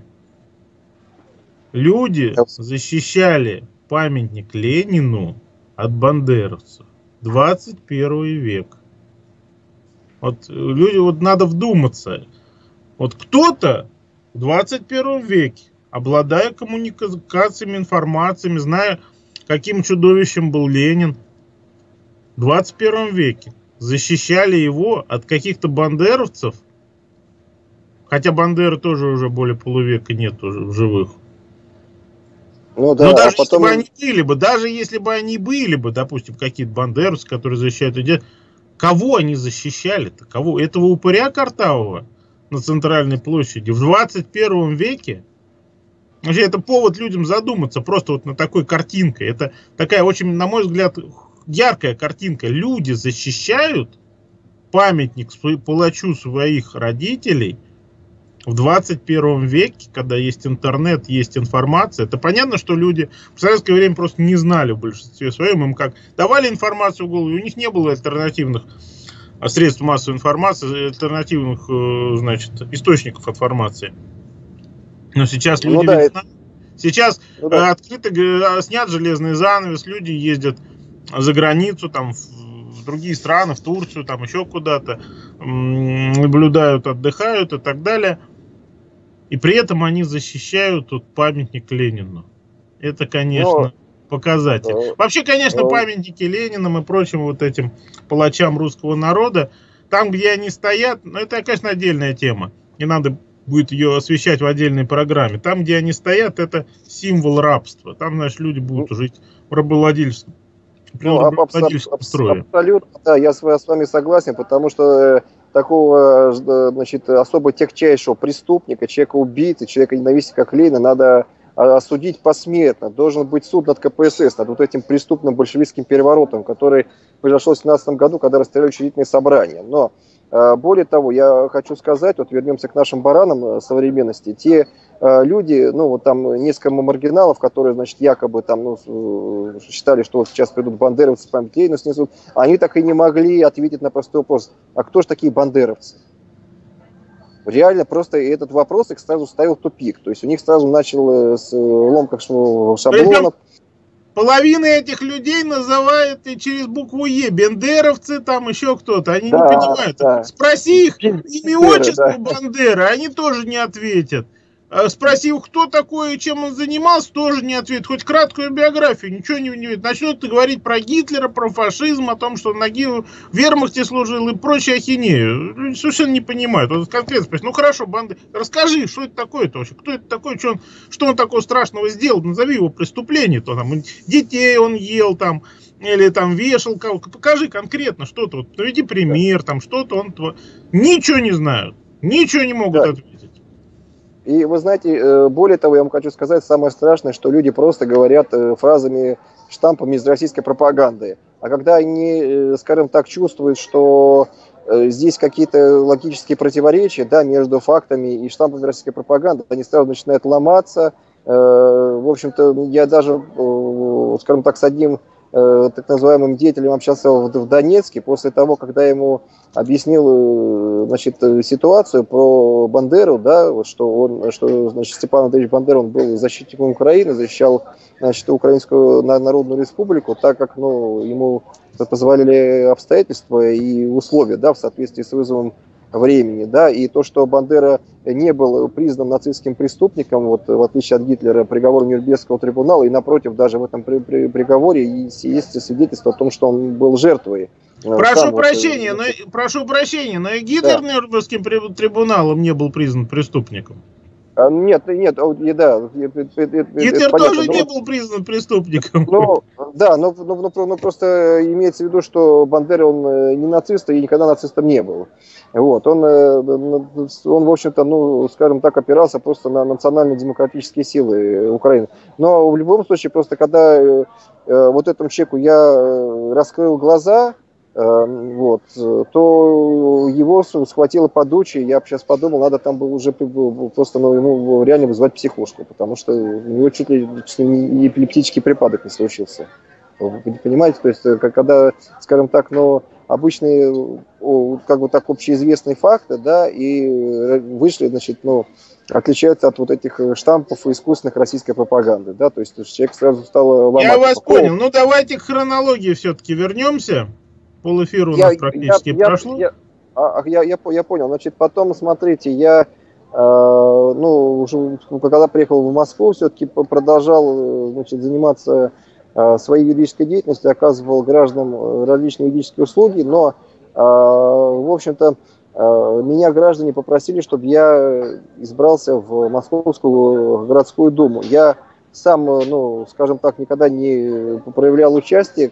Люди защищали памятник Ленину от бандеровцев. двадцать первый век. Вот люди, вот надо вдуматься. Вот кто-то в двадцать первом веке, обладая коммуникациями, информациями, зная, каким чудовищем был Ленин, в двадцать первом веке защищали его от каких-то бандеровцев, хотя Бандеры тоже уже более полувека нет уже в живых. Ну, да, Но даже а потом... если бы они были бы, даже если бы они были бы, допустим, какие-то бандеровцы, которые защищают людей, кого они защищали-то? Кого? Этого упыря картавого на центральной площади в двадцать первом веке? Вообще, это повод людям задуматься просто вот на такой картинкой. Это такая очень, на мой взгляд, яркая картинка. Люди защищают памятник палачу своих родителей в двадцать первом веке, когда есть интернет, есть информация. Это понятно, что люди в советское время просто не знали в большинстве своем. Им как давали информацию в голову, у них не было альтернативных средств массовой информации, альтернативных, значит, источников информации. Но сейчас люди, ну, да, ведь, это... сейчас ну, да. открыто снят железный занавес, люди ездят за границу, там, в другие страны, в Турцию, там еще куда-то, наблюдают, отдыхают и так далее. И при этом они защищают тут памятник Ленину. Это, конечно, Но, показатель. Э, Вообще, конечно, э, памятники Ленинам и прочим вот этим палачам русского народа, там, где они стоят, ну, это, конечно, отдельная тема. Не надо будет ее освещать в отдельной программе. Там, где они стоят, это символ рабства. Там, значит, люди будут ну, жить в рабовладельческом, ну, рабовладельческом строе. Абсолютно, да, я с вами согласен, потому что такого, значит, особо тягчайшего преступника, человека-убийцы, человека-ненавистника, как Ленина, надо осудить посмертно. Должен быть суд над ка пэ эс эс, над вот этим преступным большевистским переворотом, который произошел в семнадцатом году, когда расстреляли учредительные собрания. Но более того, я хочу сказать, вот вернемся к нашим баранам современности, те люди, ну вот там несколько маргиналов, которые, значит, якобы там, ну, считали, что вот сейчас придут бандеровцы, память Ленину снесут, они так и не могли ответить на простой вопрос, а кто же такие бандеровцы? Реально просто этот вопрос их сразу ставил в тупик, то есть у них сразу начал с ломках шаблонов. Половина этих людей называют и через букву Е. Бендеровцы, там еще кто-то. Они да, не понимают. Да. Спроси их имя, отчество да. Бандеры, они тоже не ответят. Спроси их, кто такой и чем он занимался, тоже не ответит. Хоть краткую биографию, ничего не ответит. Начнет говорить про Гитлера, про фашизм, о том, что он в вермахте служил и прочее ахинею. Люди совершенно не понимают. Он конкретно спросит, ну хорошо, Бандера, расскажи, что это такое-то вообще? Кто это такой, что он, что он такого страшного сделал? Назови его преступление-то. Там, детей он ел, там, или там вешал кого-то. Покажи конкретно что-то. Вот, наведи пример, там что-то он... Ничего не знают. Ничего не могут да. ответить. И вы знаете, более того, я вам хочу сказать, самое страшное, что люди просто говорят фразами, штампами из российской пропаганды. А когда они, скажем так, чувствуют, что здесь какие-то логические противоречия, да, между фактами и штампами российской пропаганды, они сразу начинают ломаться. В общем-то, я даже, скажем так, с одним так называемым деятелем общался в Донецке после того, когда ему объяснил, значит, ситуацию про Бандеру, да, вот что он, что, значит, Степан Андреевич Бандера, он был защитником Украины, защищал, значит, Украинскую Народную Республику, так как, ну, ему позволили обстоятельства и условия, да, в соответствии с вызовом времени, да, и то, что Бандера не был признан нацистским преступником, вот, в отличие от Гитлера, приговор Нюрнбергского трибунала, и напротив, даже в этом при, при, приговоре есть свидетельство о том, что он был жертвой. Прошу Сам, прощения, вот, но, прошу прощения, но и Гитлер да. Нюрнбергским трибуналом не был признан преступником. А, нет, нет, да. Гитлер тоже но, не был признан преступником. Ну, да, но, но, но, но просто имеется в виду, что Бандера, он не нацист и никогда нацистом не был. Вот, он, он, в общем-то, ну, скажем так, опирался просто на национально-демократические силы Украины. Но в любом случае, просто когда э, вот этому человеку я раскрыл глаза, э, вот, то его схватило подучие, я сейчас подумал, надо там было уже просто, ну, ему реально вызвать психушку, потому что у него чуть ли не эпилептический припадок не случился. Вы понимаете, то есть, когда, скажем так, ну, обычные, как бы так, общеизвестные факты, да, и вышли, значит, ну, отличаются от вот этих штампов и искусственных российской пропаганды, да, то есть человек сразу стал ломать. Я вас понял, ну давайте к хронологии все-таки вернемся, полэфира у нас я, практически я, прошло. Я, я, я, я, я понял, значит, потом, смотрите, я, э, ну, уже, когда приехал в Москву, все-таки продолжал, значит, заниматься своей юридической деятельностью, оказывал гражданам различные юридические услуги, но, в общем-то, меня граждане попросили, чтобы я избрался в Московскую городскую думу. Я сам, ну, скажем так, никогда не проявлял участие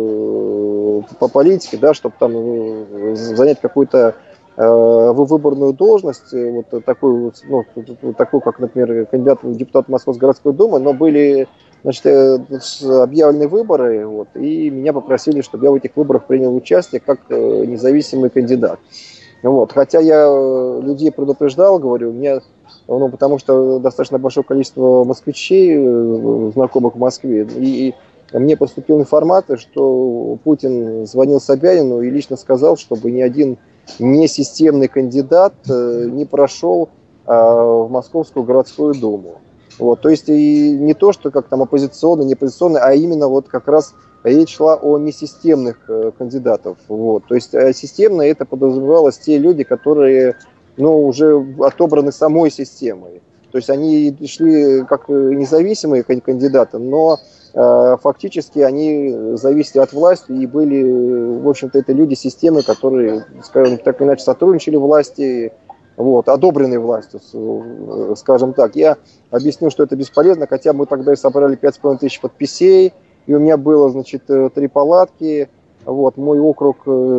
по политике, да, чтобы там занять какую-то выборную должность, вот такую, ну, такую, как, например, кандидат в депутат Московской городской думы, но были, значит, объявлены выборы, вот, и меня попросили, чтобы я в этих выборах принял участие как независимый кандидат. Вот, хотя я людей предупреждал, говорю, мне, ну, потому что достаточно большое количество москвичей, знакомых в Москве, и, мне поступила информация, что Путин звонил Собянину и лично сказал, чтобы ни один несистемный кандидат не прошел в Московскую городскую думу. Вот, то есть и не то, что как там оппозиционный, не оппозиционный, а именно вот как раз речь шла о несистемных э, кандидатов. Вот. То есть а системно это подразумевалось те люди, которые ну, уже отобраны самой системой. То есть они шли как независимые кандидаты, но э, фактически они зависели от власти и были, в общем-то, это люди системы, которые, скажем так иначе, сотрудничали власти, вот, одобренной властью, скажем так. Я объяснил, что это бесполезно, хотя мы тогда и собрали пять с половиной тысяч подписей, и у меня было, значит, три палатки. Вот, мой округ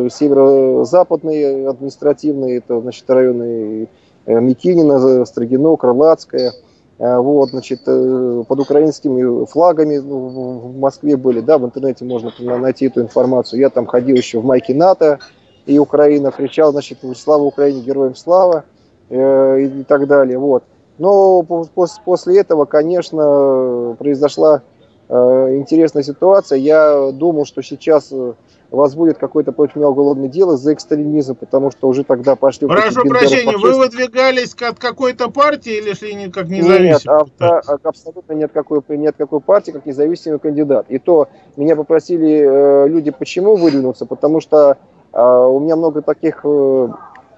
северо-западный административный, это, значит, районы Микинина, Строгино, Крылатская. Вот, значит, под украинскими флагами в Москве были, да, в интернете можно найти эту информацию. Я там ходил еще в майке НАТО и Украина, кричал, значит, слава Украине, героям слава, э, и так далее, вот. Но после этого, конечно, произошла э, интересная ситуация. Я думал, что сейчас возбудят какое-то против меня уголовное дело за экстремизм, потому что уже тогда пошли... Прошу прощения, вы выдвигались от какой-то партии или шли не как независимый? Нет, авто, абсолютно нет какой, нет какой партии, как независимый кандидат. И то меня попросили э, люди, почему выдвинуться, потому что Uh, у меня много таких uh,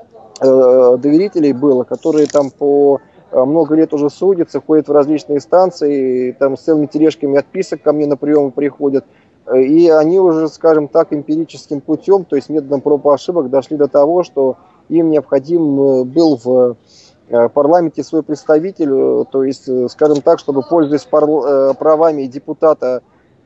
uh, доверителей было, которые там по uh, много лет уже судятся, ходят в различные станции, там с целыми тележками отписок ко мне на приемы приходят. Uh, и они уже, скажем так, эмпирическим путем, то есть методом проб и ошибок, дошли до того, что им необходим был в uh, парламенте свой представитель, uh, то есть, uh, скажем так, чтобы, пользуясь парл- uh, правами депутата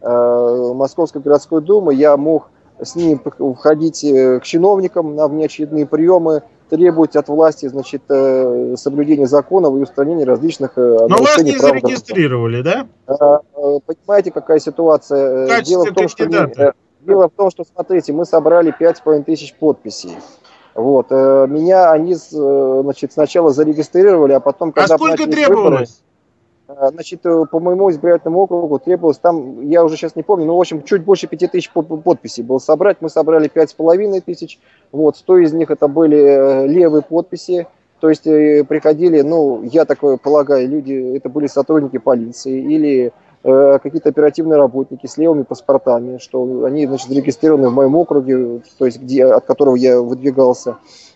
uh, Московской городской думы, я мог с ними входить к чиновникам на внеочередные приемы, требовать от власти, значит, соблюдения законов и устранения различных нарушений. Но вас не зарегистрировали, да? Понимаете, какая ситуация? Дело в том, что, дело в том, что, смотрите, мы собрали пять с половиной тысяч подписей. Вот. Меня они, значит, сначала зарегистрировали, а потом, когда... А сколько требовалось? Выборы, значит, по моему избирательному округу требовалось там, я уже сейчас не помню, но, в общем, чуть больше пяти тысяч подписей было собрать. Мы собрали пять с половиной тысяч. Вот, сто из них это были левые подписи. То есть приходили, ну, я такое полагаю, люди, это были сотрудники полиции или э, какие-то оперативные работники с левыми паспортами, что они, значит, зарегистрированы в моем округе, то есть где, от которого я выдвигался.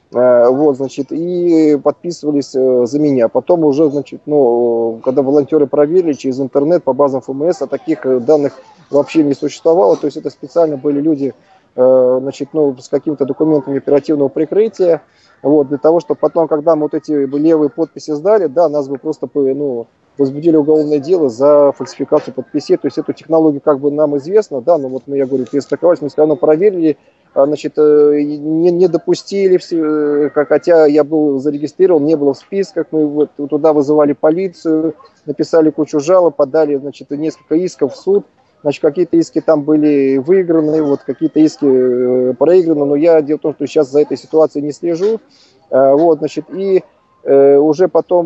Вот, значит, и подписывались за меня. Потом уже, значит, ну, когда волонтеры проверили через интернет по базам эф эм эс, а таких данных вообще не существовало. То есть это специально были люди, значит, ну, с какими-то документами оперативного прикрытия. Вот, для того, чтобы потом, когда мы вот эти левые подписи сдали, да, нас бы просто, ну, возбудили уголовное дело за фальсификацию подписей. То есть эту технологию как бы нам известно, да, но вот мы, я говорю, перестраховались, мы все равно проверили, значит, не, не допустили, хотя я был зарегистрирован, не было в списках, мы вот туда вызывали полицию, написали кучу жалоб, подали, значит, несколько исков в суд, значит, какие-то иски там были выиграны, вот какие-то иски проиграны, но я, дело в том, что сейчас за этой ситуацией не слежу, вот, значит, и уже потом,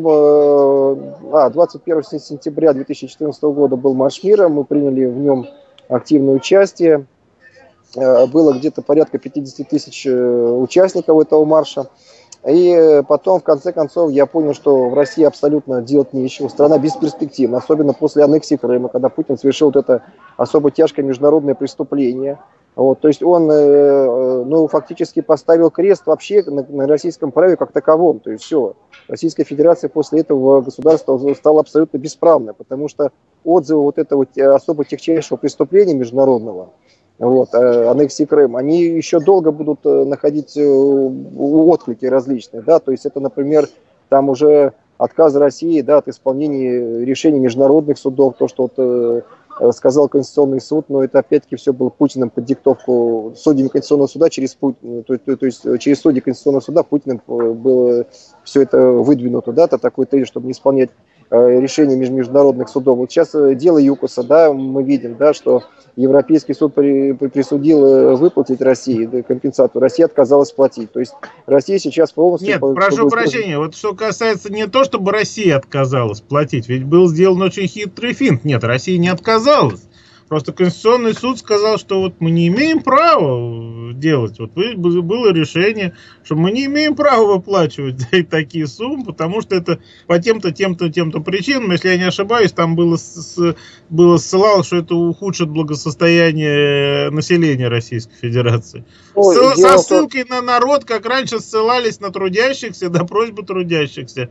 а, двадцать первого сентября две тысячи четырнадцатого года был марш мира, мы приняли в нем активное участие. Было где-то порядка пятьдесят тысяч участников этого марша. И потом, в конце концов, я понял, что в России абсолютно делать нечего. Страна бесперспективна, особенно после аннексии Крыма, когда Путин совершил вот это особо тяжкое международное преступление. Вот, то есть он, ну, фактически поставил крест вообще на, на российском праве как таковом. То есть все, Российская Федерация после этого государства стала абсолютно бесправной, потому что отзывы вот этого особо тягчайшего преступления международного, вот, аннексии Крыма, они еще долго будут находить отклики различные, да, то есть это, например, там уже отказ России, да, от исполнения решений международных судов, то, что вот, сказал Конституционный суд, но это опять-таки все было Путиным под диктовку судьями Конституционного суда, через, то, то, то есть через судьи Конституционного суда Путиным было все это выдвинуто, да, то такой тезис, чтобы не исполнять решения международных судов. Вот сейчас дело ЮКОСа, да, мы видим, да, что Европейский суд при, при, присудил выплатить России компенсацию, Россия отказалась платить. То есть Россия сейчас полностью... Нет, по, прошу по... прощения, вот что касается не то, чтобы Россия отказалась платить, ведь был сделан очень хитрый финт. Нет, Россия не отказалась. Просто Конституционный суд сказал, что вот мы не имеем права делать. Вот было решение, что мы не имеем права выплачивать такие суммы, потому что это по тем-то, тем-то, тем-то причинам, если я не ошибаюсь, там было, было ссылалось, что это ухудшит благосостояние населения Российской Федерации. Ой, Со, со ссылкой то... на народ, как раньше ссылались на трудящихся, на просьбы трудящихся.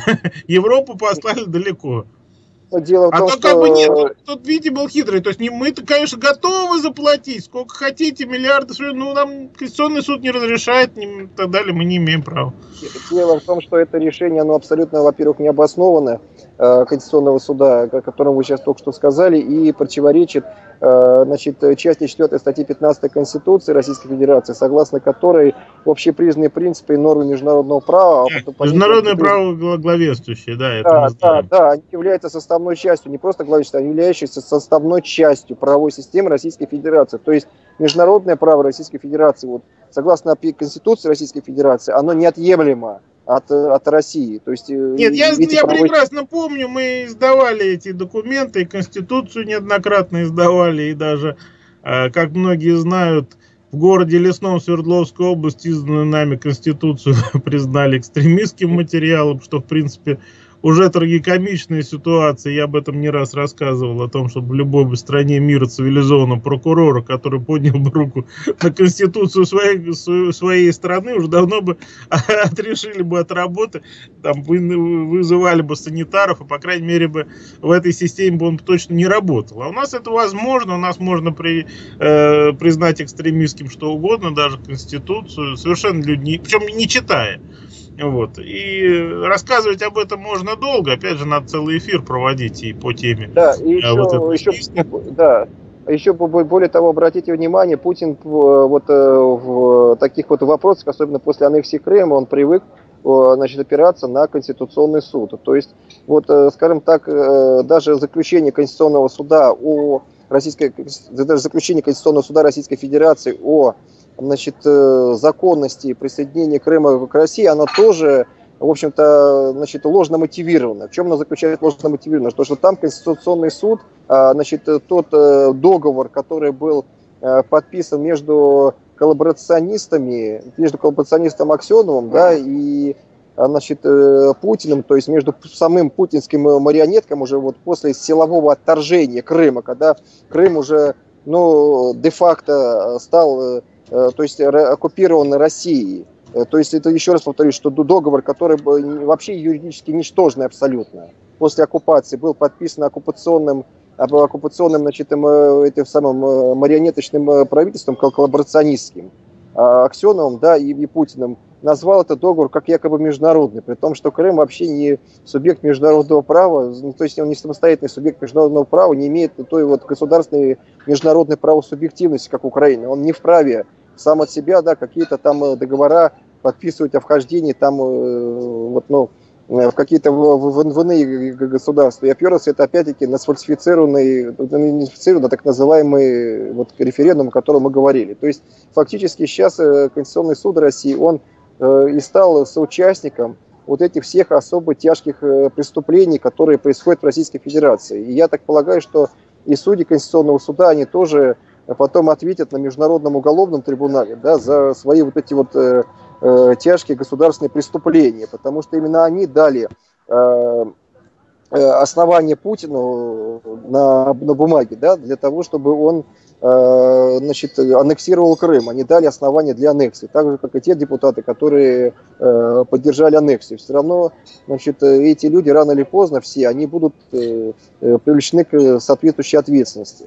Европу послали далеко. Дело в том, а то что... как бы нет, тут, тут видите, был хитрый. То есть не, мы-то, конечно, готовы заплатить, сколько хотите, миллиарды, ну нам Конституционный суд не разрешает, не, и так далее, мы не имеем права. Дело в том, что это решение, оно абсолютно, во-первых, не обоснованное, э, Конституционного суда, о котором вы сейчас только что сказали, и противоречит э, значит, части четвёртой статьи пятнадцатой Конституции Российской Федерации, согласно которой общепризнанные принципы и нормы международного права... А, международное право главенствующее, да, это да, мы знаем. Да, да, они являются составной частью, не просто главенствующей, а являющейся составной частью правовой системы Российской Федерации. То есть международное право Российской Федерации, вот, согласно Конституции Российской Федерации, оно неотъемлемо от, от России. То есть, Нет, я, я правовые... прекрасно помню, мы издавали эти документы, и Конституцию неоднократно издавали, и даже, как многие знают, в городе Лесном Свердловской области изданную нами Конституцию признали экстремистским материалом, что, в принципе, уже трагикомичная ситуация. Я об этом не раз рассказывал, о том, что в любой бы стране мира цивилизованного прокурора, который поднял бы руку на Конституцию своей, своей страны, уже давно бы отрешили бы от работы, там, вызывали бы санитаров, и, по крайней мере, бы в этой системе бы он точно не работал. А у нас это возможно, у нас можно при, э, признать экстремистским что угодно, даже Конституцию, совершенно люди, причем не читая. Вот. И рассказывать об этом можно долго. Опять же, надо целый эфир проводить и по теме. Да, и еще, вот еще, да, еще более того, обратите внимание, Путин вот в таких вот вопросах, особенно после аннексии Крыма, он привык, значит, опираться на Конституционный суд. То есть, вот, скажем так, даже заключение Конституционного суда о Российской, даже заключение Конституционного суда Российской Федерации о, значит, законности присоединения Крыма к России, оно тоже, в общем-то, значит, ложно мотивировано. В чем оно заключается ложно мотивировано? Что, что там Конституционный суд, значит, тот договор, который был подписан между коллаборационистами, между коллаборационистом Аксеновым, да, и, значит, Путиным, то есть между самым путинским марионетком уже вот после силового отторжения Крыма, когда Крым уже, ну, де-факто стал, то есть оккупирован Россией. То есть это, еще раз повторюсь, что договор, который вообще юридически ничтожный абсолютно, после оккупации был подписан оккупационным, оккупационным, значит, этим самым марионеточным правительством, коллаборационистским, Аксеновым, да, и, и Путиным, назвал этот договор как якобы международный, при том, что Крым вообще не субъект международного права, то есть он не самостоятельный субъект международного права, не имеет той вот государственной международной правосубъективности, как Украина. Он не вправе сам от себя, да, какие-то там договора подписывать о вхождении там, вот, ну, в какие-то в, в, в иные государства. И опирался это опять-таки на сфальсифицированный, не сфальсифицированный, а так называемый вот, референдум, о котором мы говорили. То есть фактически сейчас Конституционный суд России, он э, и стал соучастником вот этих всех особо тяжких э, преступлений, которые происходят в Российской Федерации. И я так полагаю, что и судьи Конституционного суда, они тоже потом ответят на Международном уголовном трибунале, да, за свои вот эти вот э, э, тяжкие государственные преступления, потому что именно они дали э, основание Путину на, на бумаге, да, для того, чтобы он э, значит, аннексировал Крым. Они дали основание для аннексии, так же, как и те депутаты, которые э, поддержали аннексию. Все равно, значит, эти люди рано или поздно все, они будут э, привлечены к соответствующей ответственности.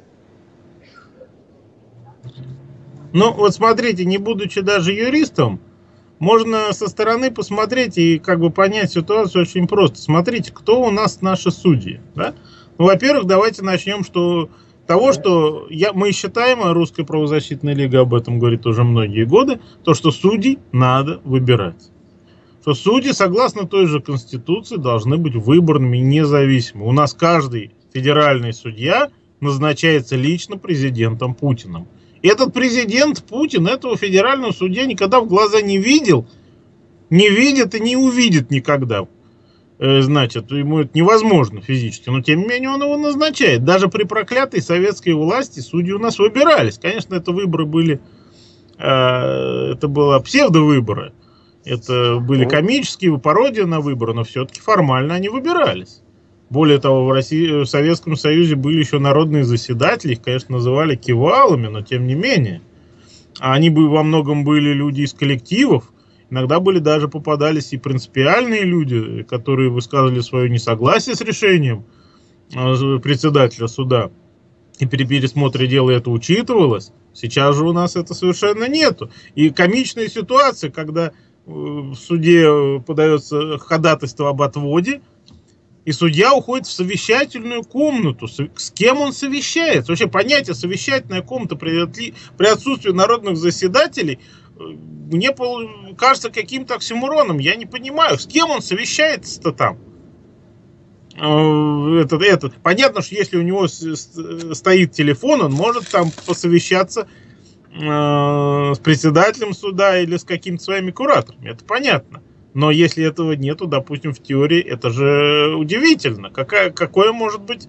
Ну, вот смотрите, не будучи даже юристом, можно со стороны посмотреть и как бы понять ситуацию очень просто. Смотрите, кто у нас наши судьи, да? Ну, во-первых, давайте начнем что того, что я, мы считаем, а Русская правозащитная лига об этом говорит уже многие годы, то, что судей надо выбирать. Что судьи, согласно той же Конституции, должны быть выборными и независимыми. У нас каждый федеральный судья назначается лично президентом Путиным. Этот президент Путин этого федерального судья никогда в глаза не видел, не видит и не увидит никогда. значит, ему это невозможно физически, но тем не менее он его назначает. Даже при проклятой советской власти судьи у нас выбирались. Конечно, это выборы были, это было псевдовыборы, это были комические пародии на выборы, но все-таки формально они выбирались. Более того, в России, в Советском Союзе были еще народные заседатели, их, конечно, называли кивалами, но тем не менее. Они бы во многом были люди из коллективов, иногда были даже попадались и принципиальные люди, которые высказывали свое несогласие с решением председателя суда. И при пересмотре дела это учитывалось. Сейчас же у нас это совершенно нету. И комичная ситуация, когда в суде подается ходатайство об отводе, и судья уходит в совещательную комнату. С кем он совещается? Вообще понятие совещательная комната при, при отсутствии народных заседателей мне кажется каким-то оксюмороном. Я не понимаю, с кем он совещается-то там. Этот, этот. Понятно, что если у него стоит телефон, он может там посовещаться э, с председателем суда или с какими-то своими кураторами. Это понятно. Но если этого нету, допустим, в теории, это же удивительно. Какая, какое может быть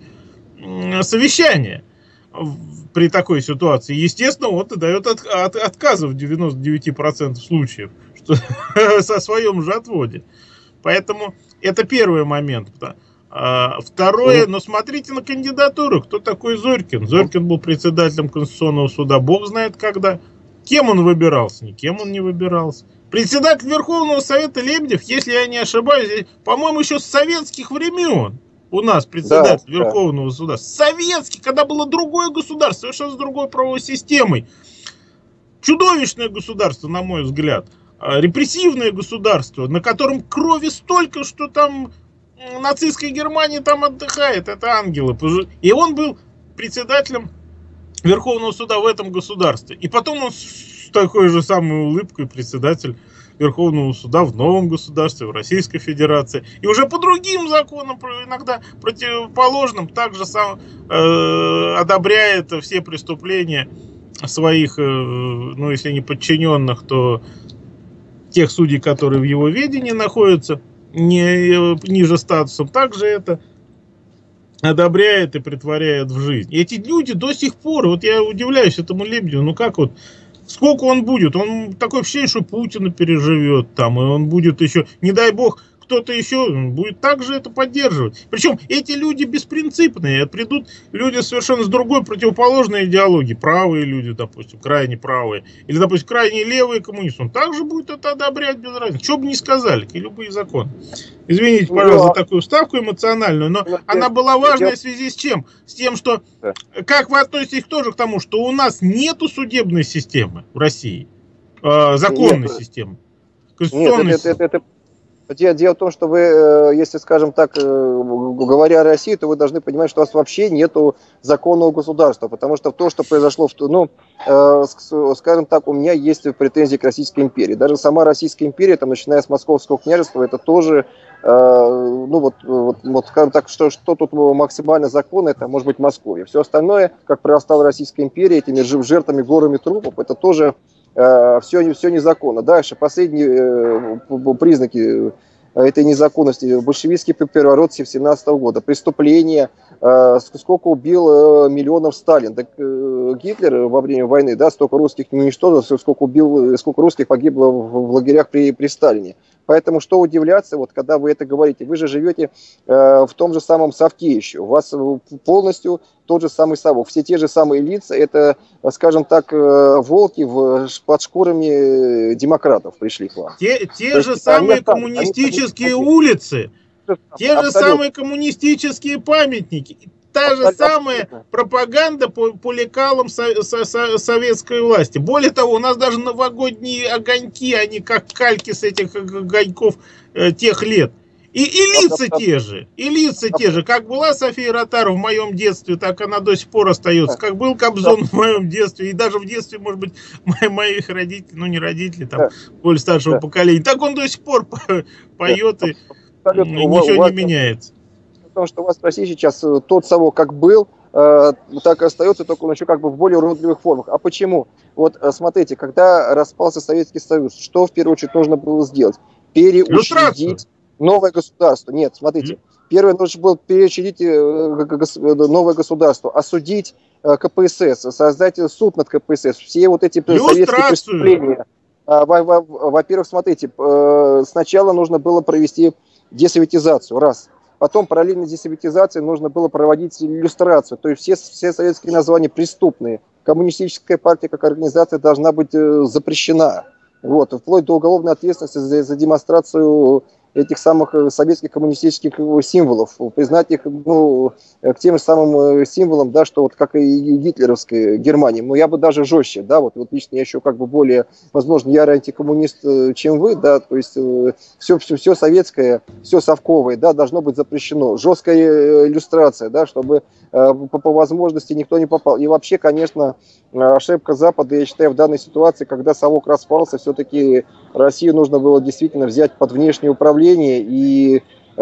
совещание при такой ситуации? Естественно, он и дает от, от, отказы в девяноста девяти процентах случаев что, со своем же отводе. Поэтому это первый момент. А, второе, но смотрите на кандидатуру. Кто такой Зорькин? Зорькин был председателем Конституционного суда. Бог знает когда. Кем он выбирался? Никем он не выбирался. Председатель Верховного Совета Лебедев, если я не ошибаюсь, по-моему, еще с советских времен у нас председатель да, Верховного да. Суда. Советский, когда было другое государство, совершенно с другой правовой системой. Чудовищное государство, на мой взгляд. Репрессивное государство, на котором крови столько, что там нацистская Германия там отдыхает. Это ангелы. И он был председателем Верховного Суда в этом государстве. И потом он с такой же самой улыбкой председатель Верховного Суда в новом государстве, в Российской Федерации. И уже по другим законам, иногда противоположным, также сам э, одобряет все преступления своих, э, ну если не подчиненных, то тех судей, которые в его ведении находятся, не, ниже статусом. Также это одобряет и претворяет в жизнь. И эти люди до сих пор, вот я удивляюсь этому Лебедеву, ну как вот, сколько он будет? Он такое ощущение, что Путина переживет там, и он будет еще, не дай бог, кто-то еще будет также это поддерживать. Причем эти люди беспринципные, придут люди совершенно с другой противоположной идеологией, правые люди, допустим, крайне правые, или, допустим, крайне левые коммунисты, он также будет это одобрять без разницы. Что бы ни сказали, и любые законы. Извините, пожалуйста, за такую вставку эмоциональную, но она была важная в связи с чем? С тем, что, как вы относитесь тоже к тому, что у нас нету судебной системы в России, э, законной нет, системы, конституционной нет, системы. Это, это, это... Дело в том, что вы, если, скажем так, говоря о России, то вы должны понимать, что у вас вообще нету законного государства, потому что то, что произошло, в, ну, скажем так, у меня есть претензии к Российской империи. Даже сама Российская империя, там, начиная с Московского княжества, это тоже, ну вот, вот, вот скажем так, что, что тут максимально законно, это может быть Московия. Все остальное, как прорастала Российская империя, этими жертвами, горами трупов, это тоже... Все, все незаконно. Дальше, последние признаки этой незаконности. Большевистский переворот тысяча девятьсот семнадцатого года. Преступление. Сколько убил миллионов Сталин. Так Гитлер во время войны, да, столько русских не уничтожил, сколько убил, сколько русских погибло в лагерях при, при Сталине. Поэтому что удивляться, вот когда вы это говорите, вы же живете э, в том же самом совке еще, у вас полностью тот же самый совок, все те же самые лица, это, скажем так, э, волки в, под шкурами демократов пришли к вам. Те, те же самые они, коммунистические они, улицы, те же самые коммунистические памятники. Та же самая пропаганда по, по лекалам со, со, со, советской власти. Более того, у нас даже новогодние огоньки, они как кальки с этих огоньков э, тех лет. И, и лица те же, и лица те же. Как была София Ротару в моем детстве, так она до сих пор остается. Как был Кобзон в моем детстве, и даже в детстве, может быть, моих родителей, ну не родителей, там, более старшего поколения. Так он до сих пор поет, и ничего не меняется. Потому что у вас в России сейчас тот совок как был, э, так и остается, только он еще как бы в более уродливых формах. А почему? Вот смотрите, когда распался Советский Союз, что в первую очередь нужно было сделать? Переучредить. Новое государство. Нет, смотрите. Первое нужно было переучредить новое государство, осудить ка пэ эс эс, создать суд над ка пэ эс эс. Все вот эти советские преступления. Во-первых, смотрите, сначала нужно было провести десоветизацию, раз. Потом параллельно с десоветизацией нужно было проводить иллюстрацию. То есть все, все советские названия преступные. Коммунистическая партия как организация должна быть запрещена. Вот, вплоть до уголовной ответственности за, за демонстрацию этих самых советских коммунистических символов, признать их, ну, к тем же самым символам, да, что вот как и гитлеровской Германии. Но я бы даже жестче, да, вот, вот лично я еще как бы более, возможно, ярый антикоммунист, чем вы, да, то есть все, все, все советское, все совковое, да, должно быть запрещено. Жесткая иллюстрация, да, чтобы по, по возможности никто не попал. И вообще, конечно, ошибка Запада, я считаю, в данной ситуации, когда совок распался, все-таки Россию нужно было действительно взять под внешнее управление. И э,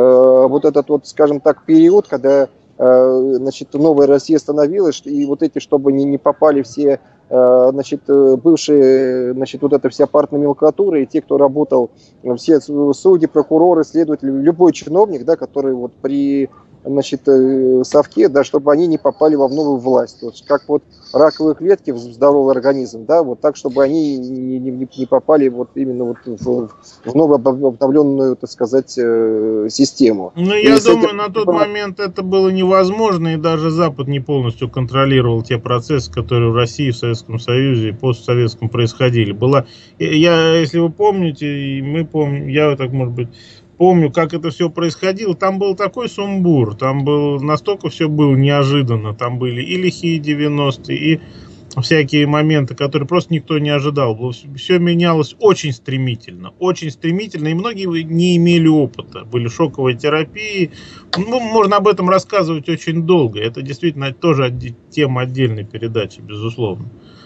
вот этот вот, скажем так, период, когда э, значит, новая Россия становилась, и вот эти, чтобы не, не попали все э, значит, бывшие, значит, вот эта вся партноменклатура, и те, кто работал, все судьи, прокуроры, следователи, любой чиновник, да, который вот при значит, совке, да, чтобы они не попали во новую власть. Вот, как вот раковые клетки в здоровый организм, да, вот так, чтобы они не, не, не попали вот именно вот в, в новую обновленную, так сказать, систему. Ну, я и думаю, этим... на тот момент это было невозможно, и даже Запад не полностью контролировал те процессы, которые в России, в Советском Союзе и постсоветском происходили. Была, я, если вы помните, и мы помним, я так, может быть, помню, как это все происходило, там был такой сумбур, там был, настолько все было неожиданно, там были и лихие девяностые, и всякие моменты, которые просто никто не ожидал. Все менялось очень стремительно, очень стремительно, и многие не имели опыта, были шоковые терапии, ну, можно об этом рассказывать очень долго, это действительно тоже тема отдельной передачи, безусловно.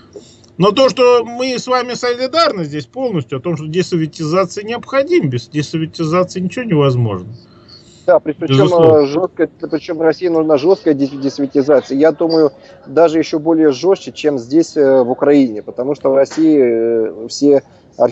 Но то, что мы с вами солидарны здесь полностью, о том, что десоветизация необходима, без десоветизации ничего невозможно. Да, причем, жесткая, причем России нужна жесткая десоветизация. Я думаю, даже еще более жестче, чем здесь, в Украине, потому что в России все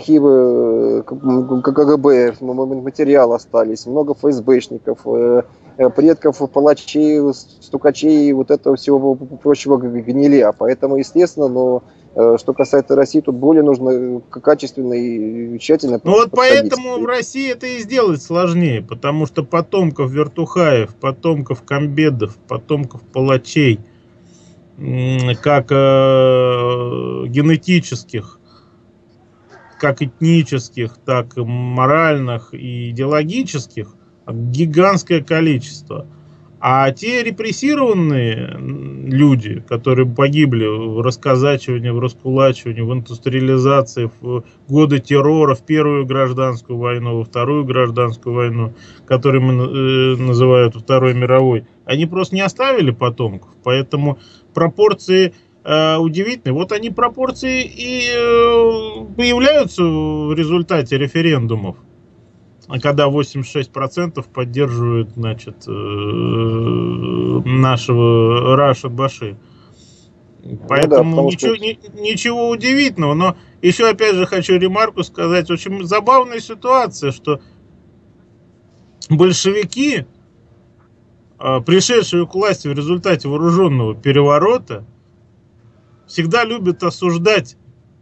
архивы ка гэ бэ, материалы остались, много эф эс бэшников, предков, палачей, стукачей и вот этого всего прочего гнилья. Поэтому, естественно, но что касается России, тут более нужно качественно и тщательно подходить. Ну вот поэтому в России это и сделать сложнее, потому что потомков Вертухаев, потомков Камбедов, потомков палачей, как э, генетических, как этнических, так и моральных и идеологических, гигантское количество. А те репрессированные люди, которые погибли в расказачивании, в раскулачивании, в индустриализации, в годы террора, в первую гражданскую войну, во вторую гражданскую войну, которую мы э, называют Второй мировой, они просто не оставили потомков. Поэтому пропорции э, удивительные. Вот они пропорции и э, появляются в результате референдумов. Когда восемьдесят шесть процентов поддерживают, значит, нашего Рашид Баши. Поэтому ну да, ничего, что... ни, ничего удивительного. Но еще опять же хочу ремарку сказать. Очень забавная ситуация, что большевики, пришедшие к власти в результате вооруженного переворота, всегда любят осуждать,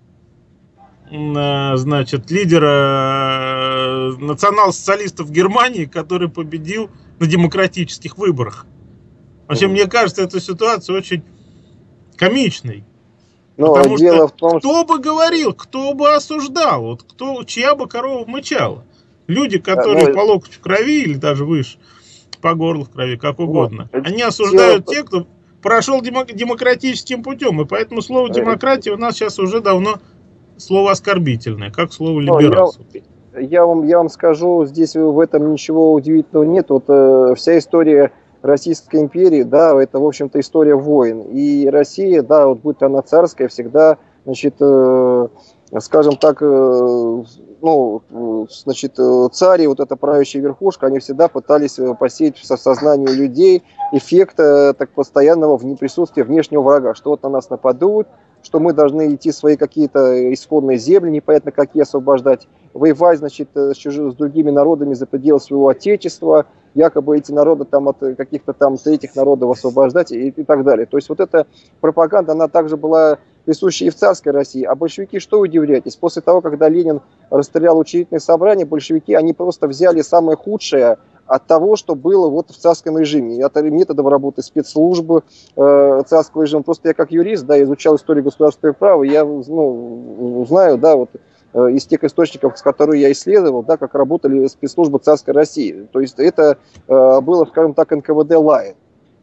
значит, лидера национал-социалистов Германии, который победил на демократических выборах. Вообще, mm. мне кажется, эта ситуация очень комичной. Но потому дело что в том, кто что... бы говорил, кто бы осуждал, вот кто, чья бы корова мычала. Люди, которые да, но... по локоть в крови или даже выше, по горлу в крови, как угодно. Вот. Они осуждают дело... тех, кто прошел демократическим путем. И поэтому слово демократия у нас сейчас уже давно слово оскорбительное, как слово либералство. Я, я, вам, я вам скажу, здесь в этом ничего удивительного нет. Вот э, вся история Российской империи, да, это, в общем-то, история войн. И Россия, да, вот будь она царская, всегда, значит, э, скажем так, э, ну, значит, цари, вот эта правящая верхушка, они всегда пытались посеять в сознании людей эффект э, так постоянного присутствия внешнего врага, что вот на нас нападут, что мы должны идти свои какие-то исходные земли, непонятно какие освобождать. воевать, значит, с, чужими, с другими народами за пределы своего отечества, якобы эти народы там от каких-то там третьих народов освобождать и, и так далее. То есть вот эта пропаганда, она также была присуща и в царской России. А большевики, что вы удивляетесь? После того, когда Ленин расстрелял учредительное собрание, большевики, они просто взяли самое худшее от того, что было вот в царском режиме. От методов работы спецслужбы э, царского режима. Просто я как юрист, да, изучал историю государственного права, я ну, знаю, да, вот э, из тех источников, с которых я исследовал, да, как работали спецслужбы царской России. То есть это э, было, скажем так, эн ка вэ дэ лайт.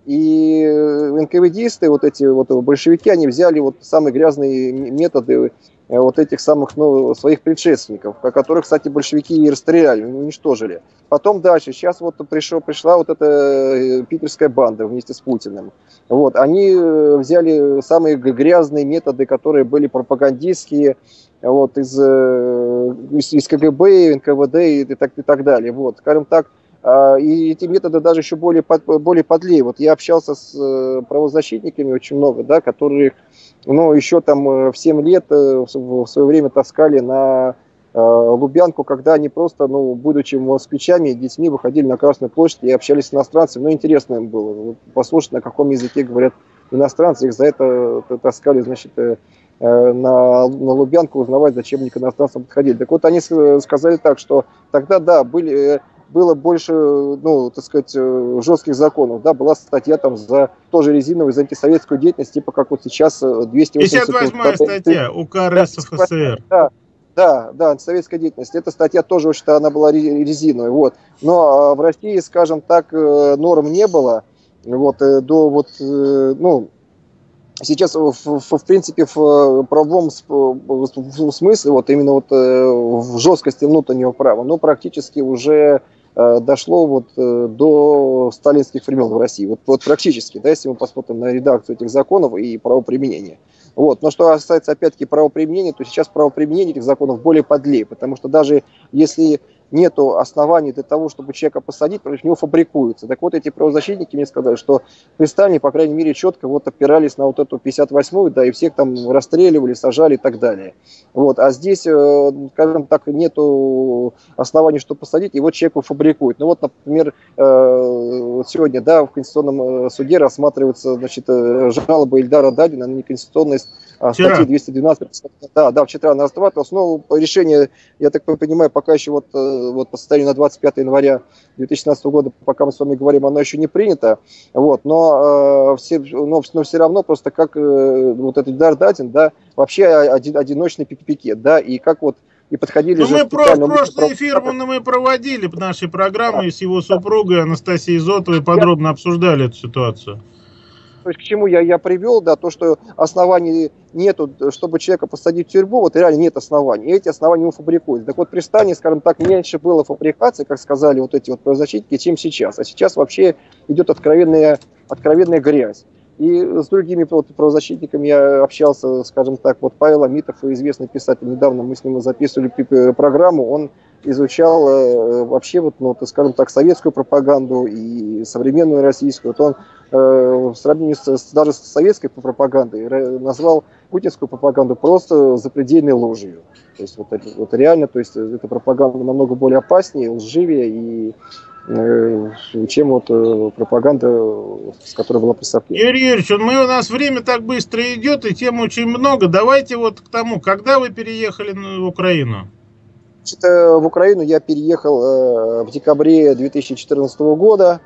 И эн ка вэ дисты, вот эти вот большевики, они взяли вот самые грязные методы вот этих самых, ну, своих предшественников, которых, кстати, большевики и расстреляли, уничтожили. Потом дальше, сейчас вот пришел, пришла вот эта питерская банда вместе с Путиным. Вот, они взяли самые грязные методы, которые были пропагандистские, вот, из, из, из ка гэ бэ, эн ка вэ дэ и так, и так далее. Вот, скажем так, и эти методы даже еще более, более подлее. Вот я общался с правозащитниками очень много, да, которые, ну, еще там в семь лет в свое время таскали на Лубянку, когда они просто, ну, будучи москвичами, детьми, выходили на Красную площадь и общались с иностранцами. Ну, интересно им было послушать, на каком языке говорят иностранцы. Их за это таскали, значит, на, на Лубянку, узнавать, зачем они к иностранцам подходили. Так вот, они сказали так, что тогда, да, были... было больше, ну, так сказать, жестких законов, да, была статья там за тоже резиновую, за антисоветскую деятельность, типа как вот сейчас двести восемьдесят... пятьдесят восьмая статья УК эр эс эф эс эр. Да, да, да, антисоветская деятельность. Эта статья тоже, очень она была резиновой, вот. Но в России, скажем так, норм не было, вот, до вот, ну, сейчас, в, в, в принципе, в правовом смысле, вот именно вот в жесткости внутреннего права, ну, практически уже дошло вот до сталинских времен в России. Вот, вот практически, да, если мы посмотрим на редакцию этих законов и правоприменения. Вот. Но что касается, опять-таки, правоприменения, то сейчас правоприменение этих законов более подлее, потому что даже если нету оснований для того, чтобы человека посадить, против него фабрикуется. Так вот, эти правозащитники мне сказали, что при Сталине, по крайней мере, четко вот опирались на вот эту пятьдесят восьмую, да, и всех там расстреливали, сажали и так далее. Вот. А здесь, скажем так, нету оснований, чтобы посадить, и вот человеку фабрикуют. Ну вот, например, сегодня, да, в Конституционном суде рассматриваются, значит, жалобы Ильдара Дадина на неконституционность статьи двести двенадцать. Да, да, вчера она рассматривалась, но решение, я так понимаю, пока еще вот вот по состоянию на двадцать пятое января две тысячи шестнадцатого года, пока мы с вами говорим, оно еще не принято, вот, но, э, все, но, но все равно просто как э, вот этот Ильдар Дадин, да, вообще один, одиночный пикет, да, и как вот и подходили ну, же мы специально... про прошлый эфир мы, мы проводили нашей программы да. с его супругой Анастасией Изотовой, подробно я... обсуждали эту ситуацию. То есть к чему я, я привел, да, то, что оснований нету, чтобы человека посадить в тюрьму, вот реально нет оснований, и эти основания его фабрикуют. Так вот при Сталине, скажем так, меньше было фабрикации, как сказали вот эти вот правозащитники, чем сейчас. А сейчас вообще идет откровенная, откровенная грязь. И с другими вот правозащитниками я общался, скажем так, вот Павел Амитов, известный писатель, недавно мы с ним записывали программу, он изучал э, вообще, вот, ну, скажем так, советскую пропаганду и современную российскую. Вот он э, в сравнении с, даже с советской пропагандой назвал путинскую пропаганду просто запредельной ложью. То есть вот, это, вот реально, то есть эта пропаганда намного более опаснее, лживее и чем вот пропаганда, с которой была присоединена. Юрий Юрьевич, мы, у нас время так быстро идет, и тем очень много. Давайте вот к тому, когда вы переехали в Украину? Значит, в Украину я переехал в декабре две тысячи четырнадцатого года.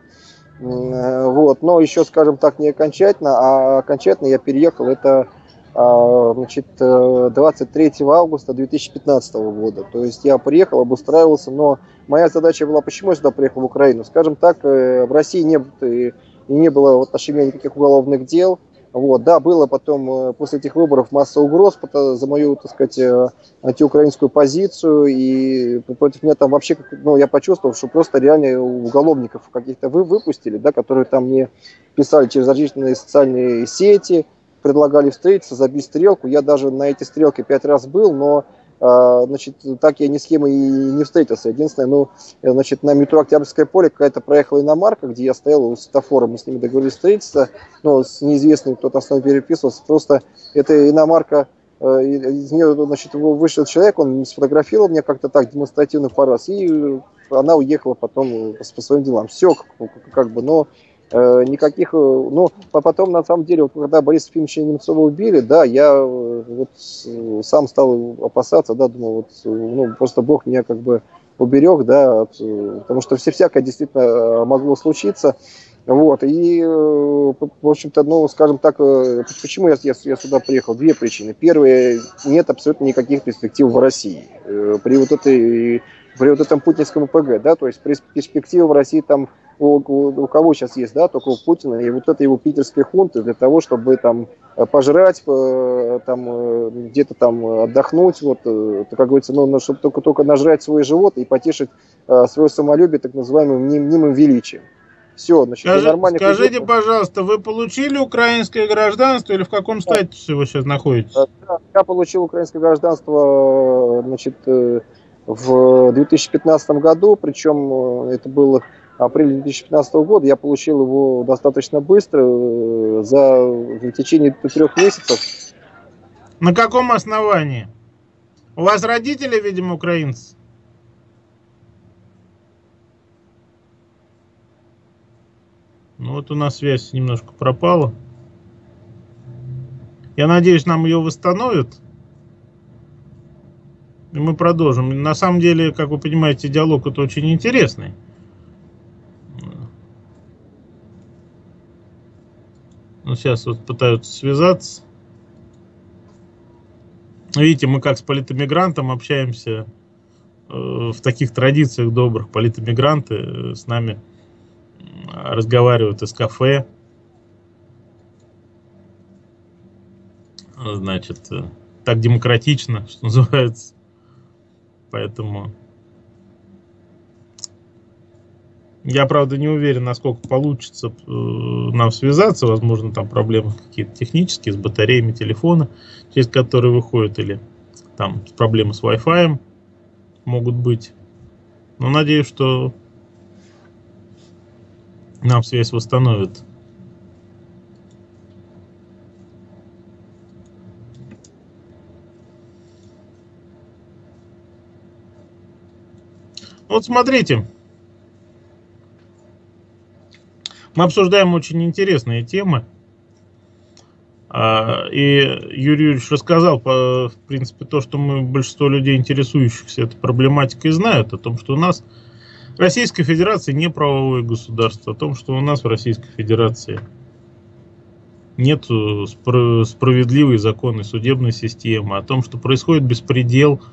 Вот, но еще, скажем так, не окончательно, а окончательно я переехал это, значит, двадцать третьего августа две тысячи пятнадцатого года. То есть я приехал, обустраивался, но моя задача была, почему я сюда приехал в Украину? Скажем так, в России не, не было в отношении никаких уголовных дел. Вот, да, было потом после этих выборов масса угроз за мою, так сказать, антиукраинскую позицию, и против меня там вообще, ну, я почувствовал, что просто реально уголовников каких-то вы выпустили, да, которые там мне писали через различные социальные сети, предлагали встретиться, забить стрелку. Я даже на эти стрелки пять раз был, но, значит, так я ни с кем и не встретился. Единственное, ну, значит, на метро Октябрьское поле какая-то проехала иномарка, где я стоял у светофора, мы с ними договорились встретиться, но с неизвестным, кто-то с нами переписывался. Просто эта иномарка из нее, значит, вышел человек, он сфотографировал меня как-то так демонстративно пару раз, и она уехала потом по своим делам. Все, как, как бы, но э, никаких, ну, потом, на самом деле, вот, когда Бориса Ефимовича Немцова убили, да, я вот сам стал опасаться, да, думал, вот, ну, просто Бог меня как бы уберег, да, от, потому что все всякое действительно могло случиться. Вот, и, в общем-то, ну, скажем так, почему я, я, я сюда приехал? Две причины. Первая, нет абсолютно никаких перспектив в России. При вот этой, при вот этом путинском ПГ, да, то есть перспективы в России там у, у, у кого сейчас есть, да, только у Путина и вот этой его питерской хунты для того, чтобы там пожрать, там где-то там отдохнуть, вот, как говорится, ну, чтобы только, только нажрать свой живот и потешить свое самолюбие так называемым мнимым величием. Все, значит, Скажи, скажите, людей... пожалуйста, вы получили украинское гражданство или в каком статусе вы сейчас находитесь? Я получил украинское гражданство, значит, в две тысячи пятнадцатом году, причем это было апрель две тысячи пятнадцатого года. Я получил его достаточно быстро, за в течение трех месяцев. На каком основании? У вас родители, видимо, украинцы? Ну вот у нас связь немножко пропала. Я надеюсь, нам ее восстановят. И мы продолжим. На самом деле, как вы понимаете, диалог это очень интересный. Ну, сейчас вот пытаются связаться. Видите, мы как с политэмигрантом общаемся э, в таких традициях добрых. Политэмигранты э, с нами разговаривают из кафе. Значит, так демократично, что называется. Поэтому я, правда, не уверен, насколько получится э, нам связаться. Возможно, там проблемы какие-то технические с батареями телефона, через которые выходят, или там проблемы с Wi-Fi могут быть. Но надеюсь, что нам связь восстановит. Вот смотрите. Мы обсуждаем очень интересные темы. И Юрий Юрьевич рассказал, в принципе, то, что мы, большинство людей, интересующихся этой проблематикой, знают, о том, что у нас Российская Федерация не правовое государство, о том, что у нас в Российской Федерации нет справедливой законной судебной системы, о том, что происходит беспредел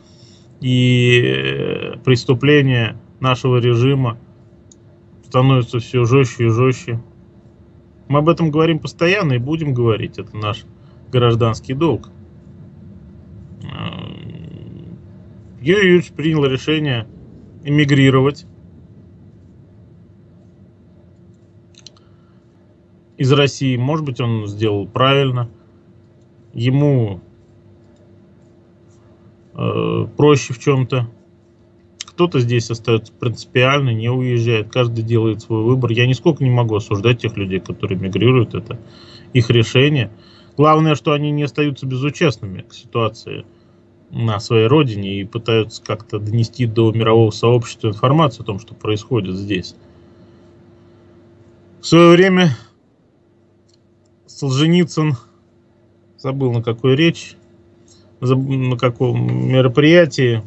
и преступления нашего режима становятся все жестче и жестче. Мы об этом говорим постоянно и будем говорить. Это наш гражданский долг. Юрий Юрьевич принял решение эмигрировать из России. Может быть, он сделал правильно. Ему э, проще в чем-то. Кто-то здесь остается принципиально, не уезжает. Каждый делает свой выбор. Я нисколько не могу осуждать тех людей, которые мигрируют. Это их решение. Главное, что они не остаются безучастными к ситуации на своей родине и пытаются как-то донести до мирового сообщества информацию о том, что происходит здесь. В свое время Солженицын, забыл на какой речь, на каком мероприятии,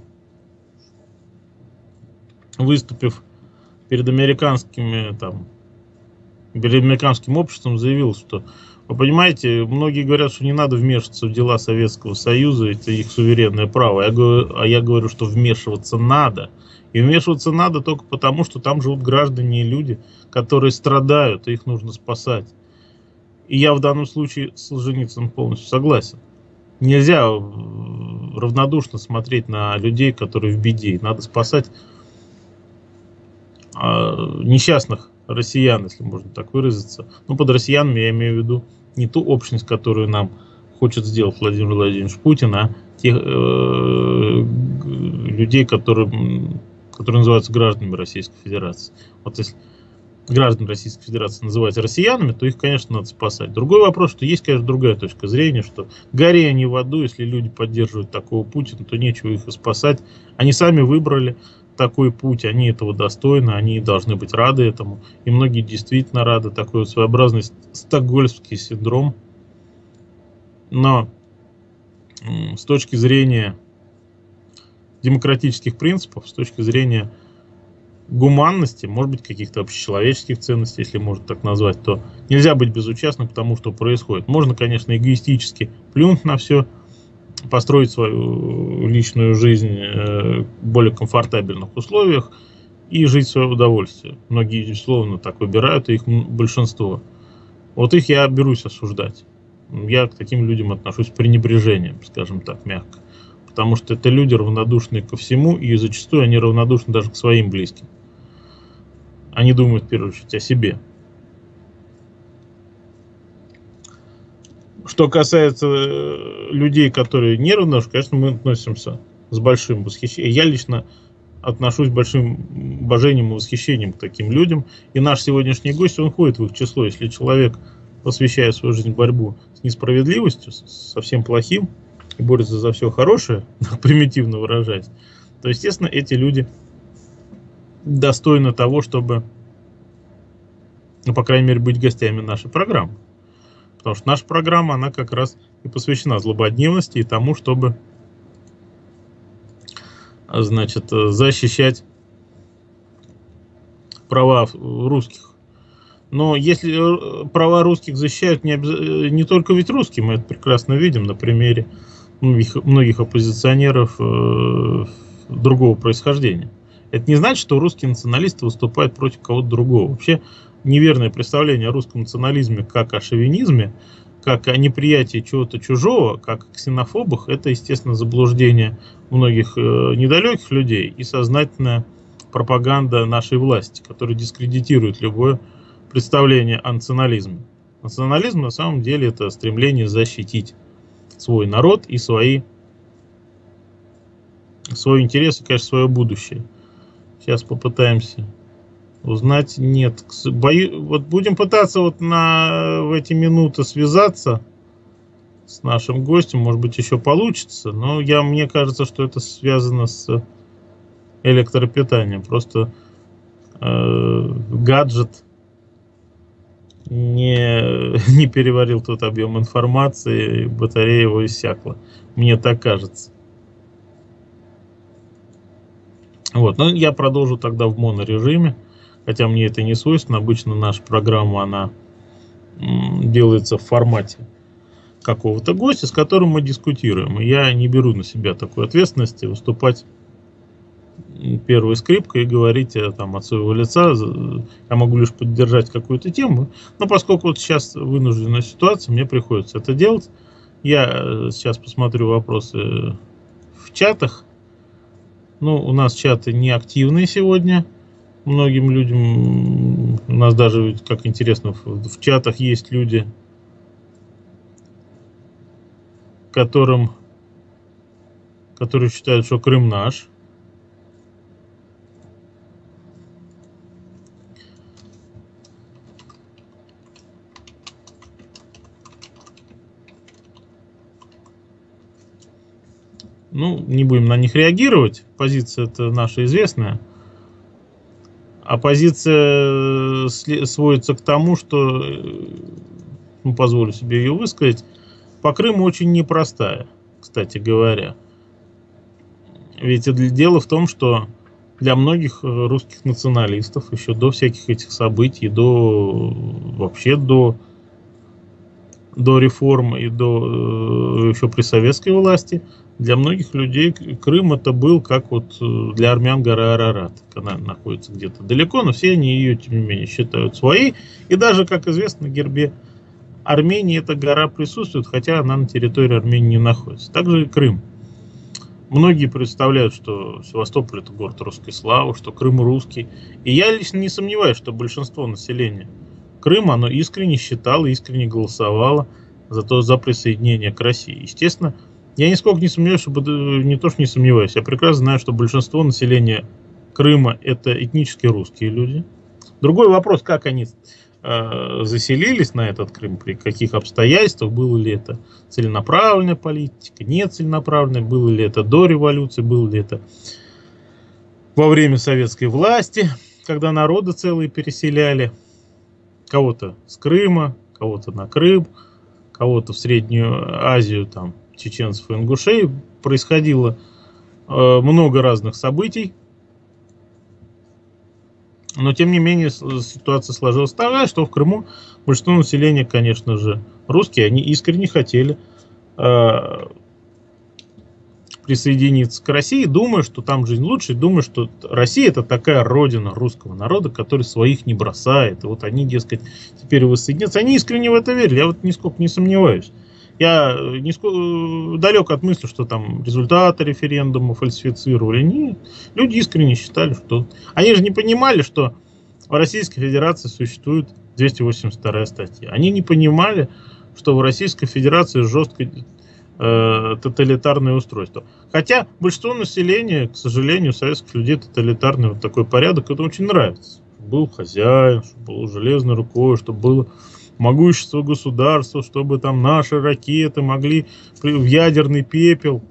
выступив перед американскими, там, перед американским обществом, заявил, что, вы понимаете, многие говорят, что не надо вмешиваться в дела Советского Союза, это их суверенное право. Я говорю, а я говорю, что вмешиваться надо. И вмешиваться надо только потому, что там живут граждане и люди, которые страдают, и их нужно спасать. И я в данном случае с Солженицыным полностью согласен. Нельзя равнодушно смотреть на людей, которые в беде. Надо спасать несчастных россиян, если можно так выразиться. Ну, под россиянами я имею в виду не ту общность, которую нам хочет сделать Владимир Владимирович Путин, а тех э, людей, которые, которые называются гражданами Российской Федерации. Вот если граждан Российской Федерации называть россиянами, то их, конечно, надо спасать. Другой вопрос, что есть, конечно, другая точка зрения, что гори они в аду, если люди поддерживают такого Путина, то нечего их и спасать. Они сами выбрали такой путь, они этого достойны, они должны быть рады этому. И многие действительно рады, такой вот своеобразный стокгольмский синдром. Но с точки зрения демократических принципов, с точки зрения гуманности, может быть, каких-то общечеловеческих ценностей, если можно так назвать, то нельзя быть безучастным к тому, что происходит. Можно, конечно, эгоистически плюнуть на все, построить свою личную жизнь в более комфортабельных условиях и жить в свое удовольствие. Многие, безусловно, так выбирают, и их большинство. Вот их я берусь осуждать. Я к таким людям отношусь с пренебрежением, скажем так, мягко. Потому что это люди, равнодушные ко всему, и зачастую они равнодушны даже к своим близким. Они думают, в первую очередь, о себе. Что касается людей, которые неравнодушны, конечно, мы относимся с большим восхищением. Я лично отношусь с большим уважением и восхищением к таким людям. И наш сегодняшний гость, он входит в их число. Если человек посвящает свою жизнь в борьбу с несправедливостью, со всем плохим, и борется за все хорошее, примитивно выражаясь, то, естественно, эти люди достойны того, чтобы, ну, по крайней мере, быть гостями нашей программы. Потому что наша программа, она как раз и посвящена злободневности и тому, чтобы, значит, защищать права русских. Но если права русских защищают не, не только ведь русские, мы это прекрасно видим на примере многих, многих оппозиционеров э, другого происхождения. Это не значит, что русские националисты выступают против кого-то другого. Вообще неверное представление о русском национализме как о шовинизме, как о неприятии чего-то чужого, как о ксенофобах, это, естественно, заблуждение многих э, недалеких людей и сознательная пропаганда нашей власти, которая дискредитирует любое представление о национализме. Национализм на самом деле это стремление защитить свой народ и свои, свой интерес и, конечно, свое будущее. Сейчас попытаемся узнать. Нет, бою, вот будем пытаться вот на, в эти минуты связаться с нашим гостем. Может быть, еще получится. Но я, мне кажется, что это связано с электропитанием. Просто э, гаджет не, не переварил тот объем информации, и батарея его иссякла. Мне так кажется. Вот, но я продолжу тогда в монорежиме, хотя мне это не свойственно. Обычно наша программа, она делается в формате какого-то гостя, с которым мы дискутируем. И я не беру на себя такой ответственности выступать первой скрипкой и говорить там от своего лица. Я могу лишь поддержать какую-то тему, но поскольку вот сейчас вынужденная ситуация, мне приходится это делать. Я сейчас посмотрю вопросы в чатах. Ну, у нас чаты не активные сегодня. Многим людям, у нас даже, как интересно, в, в чатах есть люди, которым, которые считают, что Крым наш. Ну, не будем на них реагировать. Позиция это наша известная. А позиция сводится к тому, что, ну, позволю себе ее высказать, по Крыму очень непростая, кстати говоря. Ведь дело в том, что для многих русских националистов еще до всяких этих событий, до вообще до, до реформ и до еще при советской власти, для многих людей Крым это был как вот для армян гора Арарат. Она находится где-то далеко, но все они ее, тем не менее, считают своей. И даже, как известно, на гербе Армении эта гора присутствует, хотя она на территории Армении не находится. Также и Крым. Многие представляют, что Севастополь это город русской славы, что Крым русский. И я лично не сомневаюсь, что большинство населения Крыма, оно искренне считало, искренне голосовало за, то, за присоединение к России. Естественно, я нисколько не сомневаюсь, что, не то, что не сомневаюсь, я прекрасно знаю, что большинство населения Крыма это этнически русские люди. Другой вопрос, как они э, заселились на этот Крым, при каких обстоятельствах, было ли это целенаправленная политика, нецеленаправленная, было ли это до революции, было ли это во время советской власти, когда народы целые переселяли, кого-то с Крыма, кого-то на Крым, кого-то в Среднюю Азию, там, чеченцев и ингушей. Происходило э, много разных событий. Но, тем не менее, ситуация сложилась такая, что в Крыму большинство населения, конечно же, русские, они искренне хотели э, присоединиться к России, думая, что там жизнь лучше, думая, что Россия — это такая родина русского народа, который своих не бросает. И вот они, дескать, теперь воссоединятся. Они искренне в это верили, я вот нисколько не сомневаюсь. Я нисколько, далек от мысли, что там результаты референдума фальсифицировали. Нет, люди искренне считали, что... Они же не понимали, что в Российской Федерации существует двести восемьдесят вторая статья. Они не понимали, что в Российской Федерации жесткое э, тоталитарное устройство. Хотя большинство населения, к сожалению, советских людей тоталитарный вот такой порядок, это очень нравится. Был хозяин, чтобы было железной рукой, чтобы было могущество государства, чтобы там наши ракеты могли в ядерный пепел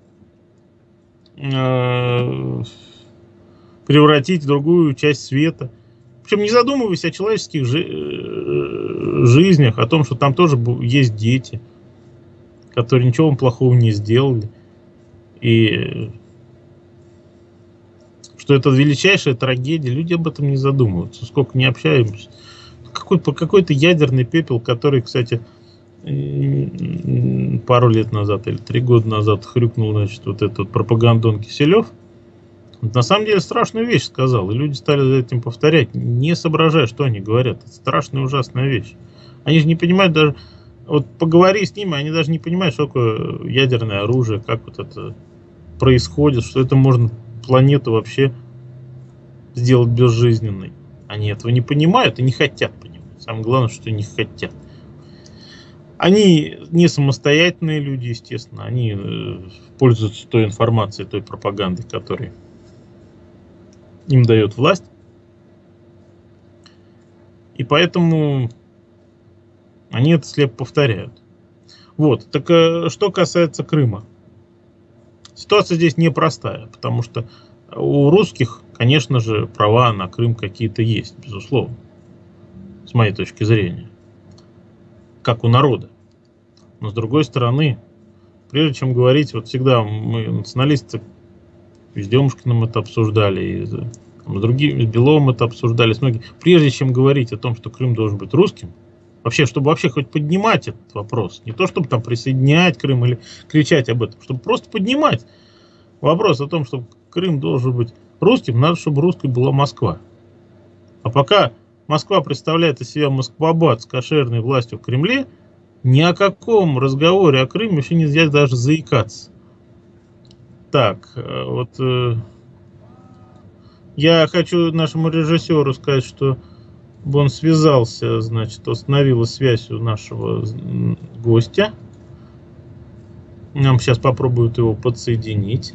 э, превратить в другую часть света. Причем не задумываясь о человеческих жи жизнях, о том, что там тоже есть дети, которые ничего плохого не сделали. И что это величайшая трагедия, люди об этом не задумываются. Сколько не общаемся. Какой-то какой-то ядерный пепел, который, кстати, пару лет назад или три года назад хрюкнул, значит, вот этот пропагандон Киселев. На самом деле страшную вещь сказал, и люди стали за этим повторять, не соображая, что они говорят. Это страшная, ужасная вещь. Они же не понимают даже, вот поговори с ними, они даже не понимают, что такое ядерное оружие, как вот это происходит, что это можно планету вообще сделать безжизненной. Они этого не понимают и не хотят понимать. Самое главное, что не хотят. Они не самостоятельные люди, естественно. Они э, пользуются той информацией, той пропагандой, которой им дает власть. И поэтому они это слепо повторяют. Вот. Так э, что касается Крыма. Ситуация здесь непростая, потому что у русских, конечно же, права на Крым какие-то есть, безусловно, с моей точки зрения, как у народа. Но с другой стороны, прежде чем говорить, вот всегда мы, националисты, и с Демушкиным это обсуждали, и с другими, с Беловым это обсуждали, с многими. Прежде чем говорить о том, что Крым должен быть русским, вообще, чтобы вообще хоть поднимать этот вопрос, не то чтобы там присоединять Крым или кричать об этом, чтобы просто поднимать вопрос о том, что Крым должен быть русским, надо, чтобы русской была Москва. А пока Москва представляет из себя Москвабад с кошерной властью в Кремле, ни о каком разговоре о Крыме вообще нельзя даже заикаться. Так, вот э, я хочу нашему режиссеру сказать, что он связался, значит, установилась связь у нашего гостя. Нам сейчас попробуют его подсоединить.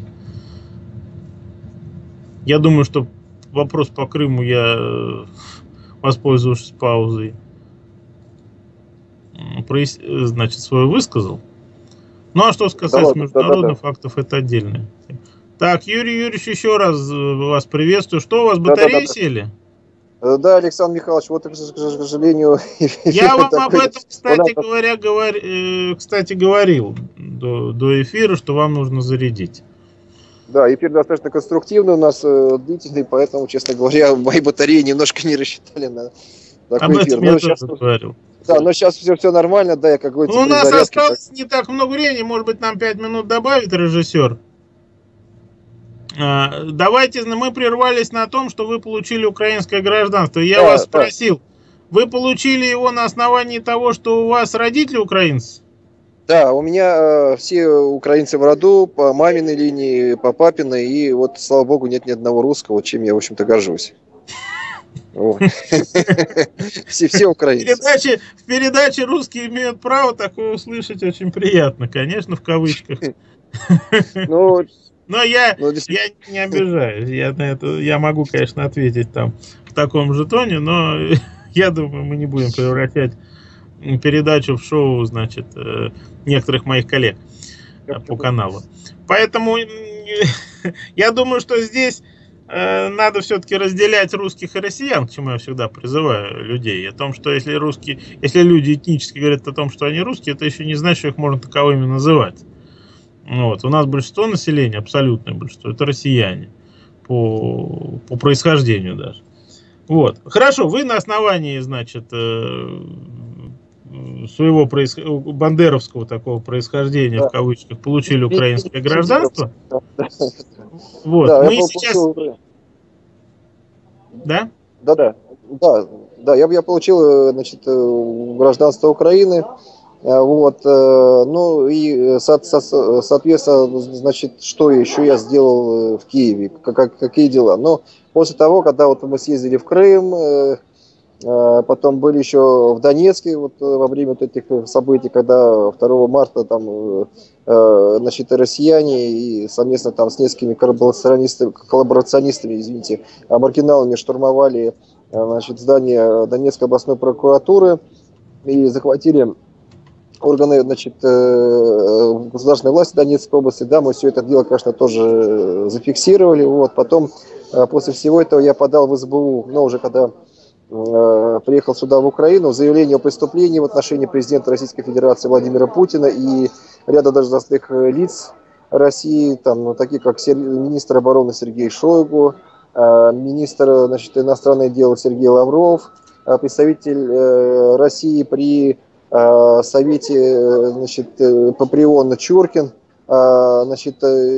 Я думаю, что вопрос по Крыму я, воспользовавшись паузой, значит, свой высказал. Ну, а что касается да, международных да, да, да. фактов, это отдельное. Так, Юрий Юрьевич, еще раз вас приветствую. Что у вас, батареи да, да, да. сели? Да, Александр Михайлович, вот, к сожалению... Я вам об этом, кстати говоря, говор... кстати, говорил до, до эфира, что вам нужно зарядить. Да, эфир достаточно конструктивный у нас, длительный, поэтому, честно говоря, мои батареи немножко не рассчитали на такой об эфир. Этом я сейчас говорил. Да, но сейчас все, все нормально, да, я как говорится... Ну, у нас зарядки, осталось так... не так много времени, может быть, нам пять минут добавит режиссер. А, давайте, мы прервались на том, что вы получили украинское гражданство. Я да, вас спросил, да. Вы получили его на основании того, что у вас родители украинцы? Да, у меня э, все украинцы в роду, по маминой линии, по папиной, и вот, слава богу, нет ни одного русского, чем я, в общем-то, горжусь. Все, все украинцы. В передаче, в передаче «Русские имеют право» такое услышать очень приятно, конечно, в кавычках. Ну, но я, ну, я не обижаюсь. Я, на это, я могу, конечно, ответить там в таком же тоне, но я думаю, мы не будем превращать передачу в шоу, значит, некоторых моих коллег по каналу. Поэтому я думаю, что здесь надо все-таки разделять русских и россиян, к чему я всегда призываю людей. О том, что если русские, если люди этнически говорят о том, что они русские, это еще не значит, что их можно таковыми называть. Вот. У нас большинство населения, абсолютное большинство, это россияне по, по происхождению даже. Вот. Хорошо, вы на основании, значит, своего проис... бандеровского такого происхождения, да, в кавычках, получили украинское гражданство. Вот. Да, мы сейчас... получил... Да? Да, да. Да, да, я, я получил, значит, гражданство Украины. Вот, ну и, соответственно, значит, что еще я сделал в Киеве, как, какие дела? Ну, после того, когда вот мы съездили в Крым, потом были еще в Донецке вот, во время вот этих событий, когда второго марта там, значит, россияне и совместно там с несколькими коллаборационистами, коллаборационистами, извините, маргиналами штурмовали, значит, здание Донецкой областной прокуратуры и захватили органы, значит, государственной власти Донецкой области. Да, мы все это дело, конечно, тоже зафиксировали. Вот. Потом, после всего этого, я подал в эс бэ у, но уже когда приехал сюда, в Украину, заявление о преступлении в отношении президента Российской Федерации Владимира Путина и ряда должностных лиц России, там, такие как министр обороны Сергей Шойгу, министр, значит, иностранных дел Сергей Лавров, представитель России при Совете, значит, Паприон Чуркин, значит,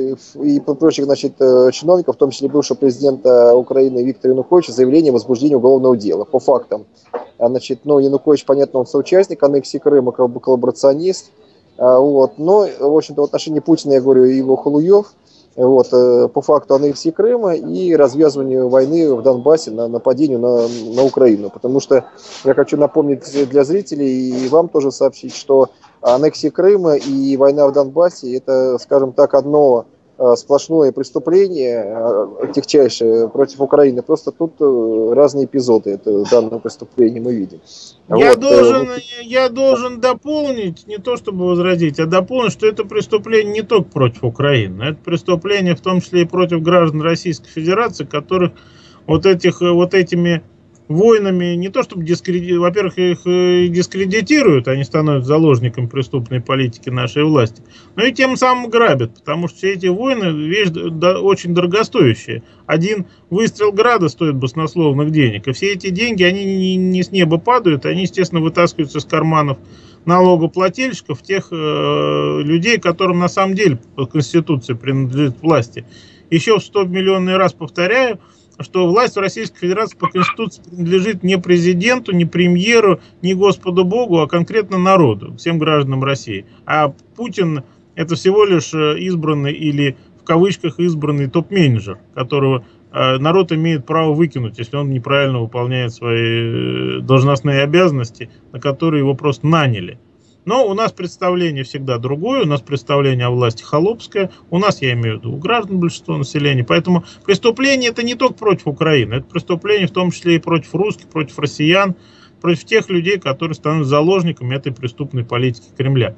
и прочих, значит, чиновников, в том числе бывшего президента Украины Виктора Януковича, заявление о возбуждении уголовного дела по фактам. Значит, ну, Янукович, понятно, он соучастник аннексии Крыма, коллаборационист. Вот. Но, в общем-то, в отношении Путина, я говорю, его Халуев, вот, по факту аннексии Крыма и развязыванию войны в Донбассе, на нападению на, на Украину. Потому что я хочу напомнить для зрителей и вам тоже сообщить, что аннексия Крыма и война в Донбассе — это, скажем так, одно сплошное преступление, тягчайшее против Украины. Просто тут разные эпизоды это, данного преступления мы видим. Я, вот. должен, я должен дополнить, не то чтобы возразить, а дополнить, что это преступление не только против Украины. Это преступление в том числе и против граждан Российской Федерации, которых вот, этих, вот этими войнами не то чтобы дискредитируют, во-первых, их дискредитируют, они становятся заложниками преступной политики нашей власти, но и тем самым грабят, потому что все эти войны вещь да, очень дорогостоящая. Один выстрел града стоит баснословных денег, и все эти деньги, они не, не с неба падают, они, естественно, вытаскиваются из карманов налогоплательщиков, тех э, людей, которым на самом деле по Конституции принадлежит власти. Еще в сто миллионный раз повторяю, что власть в Российской Федерации по Конституции принадлежит не президенту, не премьеру, не Господу Богу, а конкретно народу, всем гражданам России. А Путин — это всего лишь избранный или в кавычках избранный топ-менеджер, которого народ имеет право выкинуть, если он неправильно выполняет свои должностные обязанности, на которые его просто наняли. Но у нас представление всегда другое, у нас представление о власти холопское, у нас, я имею в виду, у граждан большинства населения. Поэтому преступление это не только против Украины, это преступление в том числе и против русских, против россиян, против тех людей, которые становятся заложниками этой преступной политики Кремля.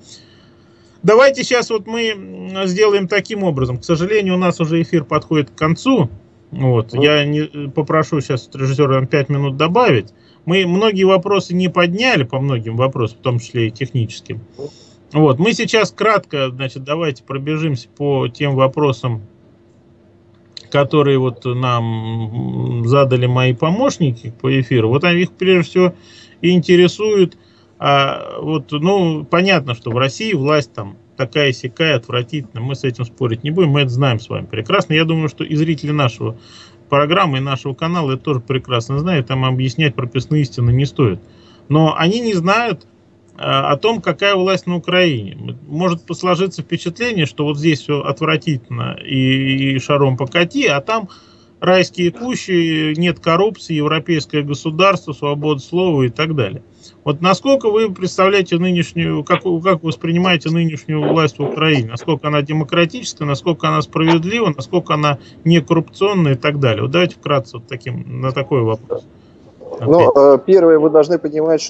Давайте сейчас вот мы сделаем таким образом. К сожалению, у нас уже эфир подходит к концу. Вот. Я не, попрошу сейчас режиссера пять минут добавить. Мы многие вопросы не подняли, по многим вопросам, в том числе и техническим. Вот. Мы сейчас кратко, значит, давайте пробежимся по тем вопросам, которые вот нам задали мои помощники по эфиру. Вот их прежде всего интересует. А, вот, ну, понятно, что в России власть там такая-сякая, отвратительная. Мы с этим спорить не будем, мы это знаем с вами прекрасно. Я думаю, что и зрители нашего программы и нашего канала это тоже прекрасно знают, там объяснять прописные истины не стоит. Но они не знают а, о том, какая власть на Украине. Может сложиться впечатление, что вот здесь все отвратительно и, и шаром покати, а там райские кущи, нет коррупции, европейское государство, свобода слова и так далее. Вот насколько вы представляете нынешнюю, как, как вы воспринимаете нынешнюю власть в Украине? Насколько она демократическая, насколько она справедлива, насколько она не коррупционная и так далее? Вот давайте вкратце вот таким, на такой вопрос. Ну, первое, вы должны понимать,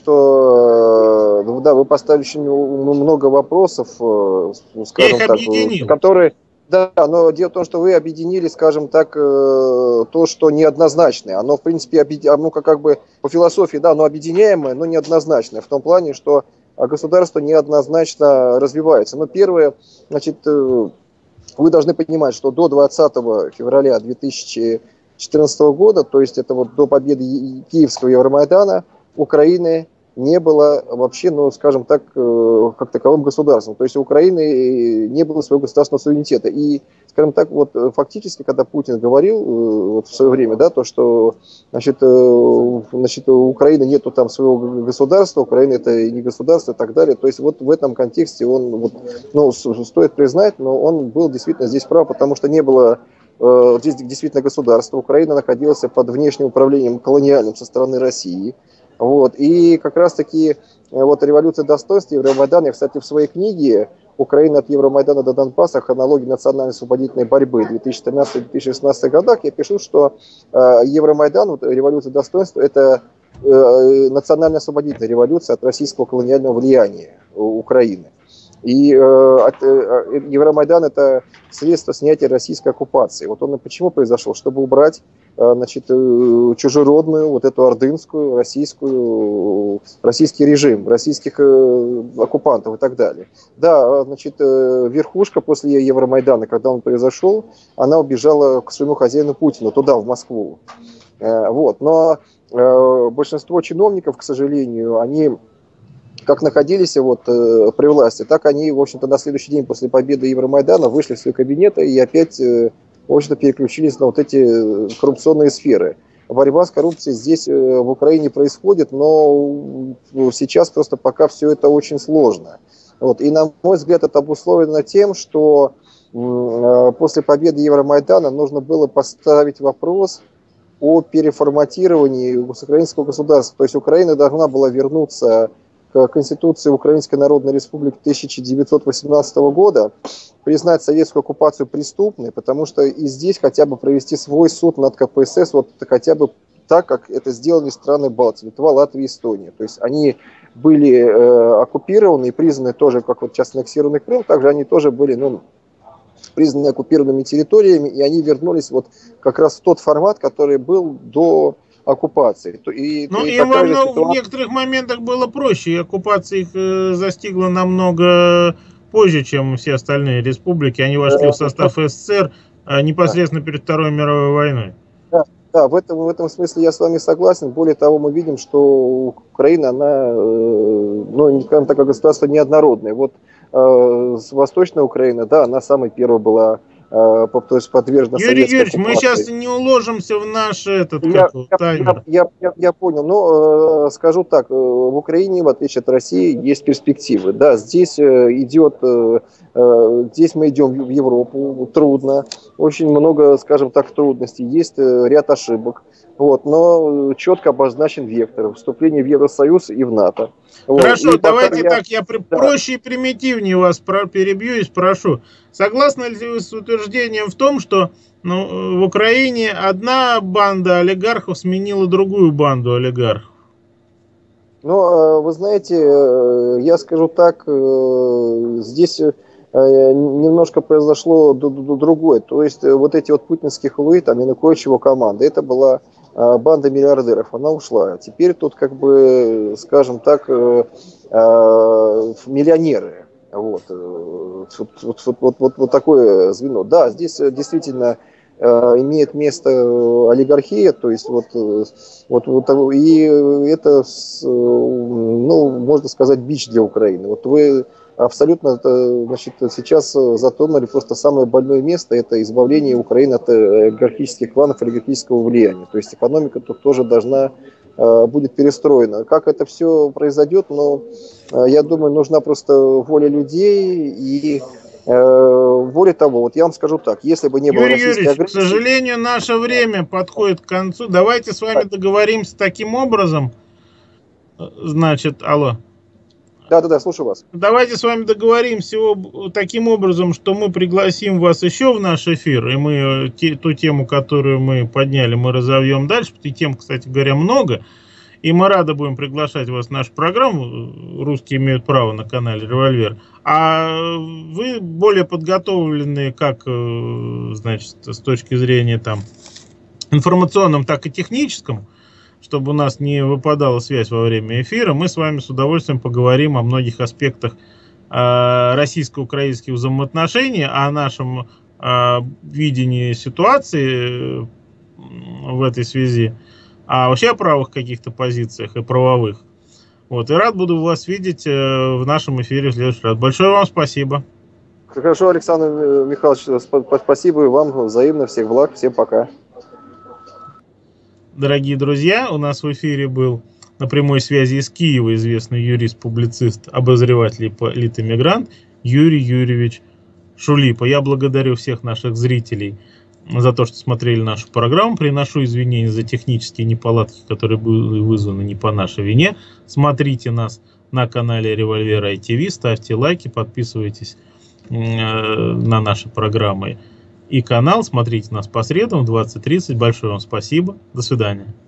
что да, вы поставили очень много вопросов, скажем так, которые... Да, но дело в том, что вы объединили, скажем так, то, что неоднозначное. Оно, в принципе, оно как бы по философии, да, оно объединяемое, но неоднозначное. В том плане, что государство неоднозначно развивается. Но первое, значит, вы должны понимать, что до двадцатого февраля две тысячи четырнадцатого года, то есть это вот до победы Киевского Евромайдана, Украины не было вообще, ну, скажем так, как таковым государством. То есть у Украины не было своего государственного суверенитета. И, скажем так, вот фактически, когда Путин говорил вот в свое время, да, то, что, значит, значит, у Украины нету там своего государства, Украина это не государство и так далее. То есть вот в этом контексте он, вот, ну, стоит признать, но он был действительно здесь прав, потому что не было здесь действительно государство. Украина находилась под внешним управлением колониальным со стороны России. Вот. И как раз таки вот революция достоинства, Евромайдан, я, кстати, в своей книге «Украина от Евромайдана до Донбасса. Хронология национально-освободительной борьбы» в две тысячи тринадцатом — две тысячи шестнадцатом годах я пишу, что э, Евромайдан, вот, революция достоинства, это э, национально-освободительная революция от российского колониального влияния Украины. И э, от, э, Евромайдан – это средство снятия российской оккупации. Вот он почему произошел? Чтобы убрать э, значит, э, чужеродную, вот эту ордынскую, российскую, российский режим, российских э, оккупантов и так далее. Да, значит, э, верхушка после Евромайдана, когда он произошел, она убежала к своему хозяину Путину, туда, в Москву. Э, вот. Но э, большинство чиновников, к сожалению, они... как находились вот, э, при власти, так они, в общем-то, на следующий день после победы Евромайдана вышли в свои кабинеты и опять, э, в общем-то, переключились на вот эти коррупционные сферы. Борьба с коррупцией здесь, э, в Украине, происходит, но сейчас просто пока все это очень сложно. Вот. И, на мой взгляд, это обусловлено тем, что э, после победы Евромайдана нужно было поставить вопрос о переформатировании украинского государства. То есть Украина должна была вернуться к Конституции Украинской Народной Республики тысяча девятьсот восемнадцатого года, признать советскую оккупацию преступной, потому что и здесь хотя бы провести свой суд над ка пэ эс эс, вот хотя бы так, как это сделали страны Балтии, Литва, Латвия, Эстония. То есть они были э, оккупированы и признаны тоже, как вот сейчас аннексированный Крым, также они тоже были, ну, признаны оккупированными территориями, и они вернулись вот как раз в тот формат, который был до оккупации. И, ну, и им во много, ситуация... в некоторых моментах было проще, и оккупация их э, застигла намного позже, чем все остальные республики. Они вошли в состав эс эс эс эр э, непосредственно перед Второй мировой войной. Да, да, в этом, в этом смысле я с вами согласен. Более того, мы видим, что Украина, она, э, ну, скажем так, государство неоднородное. Вот э, Восточная Украина, да, она самой первой была, то есть подвержена Юрий советской Юрьевич, оккупации. мы сейчас не уложимся в наш этот я, как, таймер. Я, я, я, я понял, но э, скажу так, э, в Украине, в отличие от России, есть перспективы. Да, здесь э, идет, э, э, здесь мы идем в Европу, трудно, очень много, скажем так, трудностей, есть э, ряд ошибок. Вот, но четко обозначен вектор вступления в Евросоюз и в НАТО. Вот. Хорошо, и давайте я... так, я при... да. проще и примитивнее вас перебью и спрошу. Согласны ли вы с утверждением в том, что ну, в Украине одна банда олигархов сменила другую банду олигархов? Ну, вы знаете, я скажу так, здесь немножко произошло другое. То есть вот эти вот путинские хлуи, там Янукович его команда, это была банда миллиардеров, она ушла. Теперь тут, как бы, скажем так, миллионеры. Вот, вот, вот, вот, вот, вот такое звено. Да, здесь действительно имеет место олигархия, то есть вот, вот, вот и это, ну, можно сказать, бич для Украины. Вот вы абсолютно, значит, сейчас затронули просто самое больное место, это избавление Украины от олигархических кланов, олигархического влияния. То есть экономика тут тоже должна будет перестроена. Как это все произойдет, но я думаю, нужна просто воля людей и Более того, вот я вам скажу так, если бы не было Юрий российской Юрьевич, агрессии... к сожалению, наше время подходит к концу. Давайте с вами договоримся таким образом. Значит, алло. Да-да-да, слушаю вас. Давайте с вами договоримся таким образом, что мы пригласим вас еще в наш эфир, и мы те, ту тему, которую мы подняли, мы разовьем дальше. И тем, кстати говоря, много. И мы рады будем приглашать вас в нашу программу. Русские имеют право на канале «Револьвер». А вы более подготовленные как, значит, с точки зрения там информационном, так и техническом, чтобы у нас не выпадала связь во время эфира, мы с вами с удовольствием поговорим о многих аспектах э, российско-украинских взаимоотношений, о нашем э, видении ситуации в этой связи, а вообще о правых каких-то позициях и правовых. Вот, и рад буду вас видеть э, в нашем эфире в следующий раз. Большое вам спасибо. Хорошо, Александр Михайлович, спасибо и вам взаимно. Всех благ, всем пока. Дорогие друзья, у нас в эфире был на прямой связи из Киева известный юрист-публицист, обозреватель и политэмигрант Юрий Юрьевич Шулипа. Я благодарю всех наших зрителей за то, что смотрели нашу программу. Приношу извинения за технические неполадки, которые были вызваны не по нашей вине. Смотрите нас на канале Револьвер ай ти ви, ставьте лайки, подписывайтесь на наши программы и канал. Смотрите нас по средам в двадцать тридцать. Большое вам спасибо. До свидания.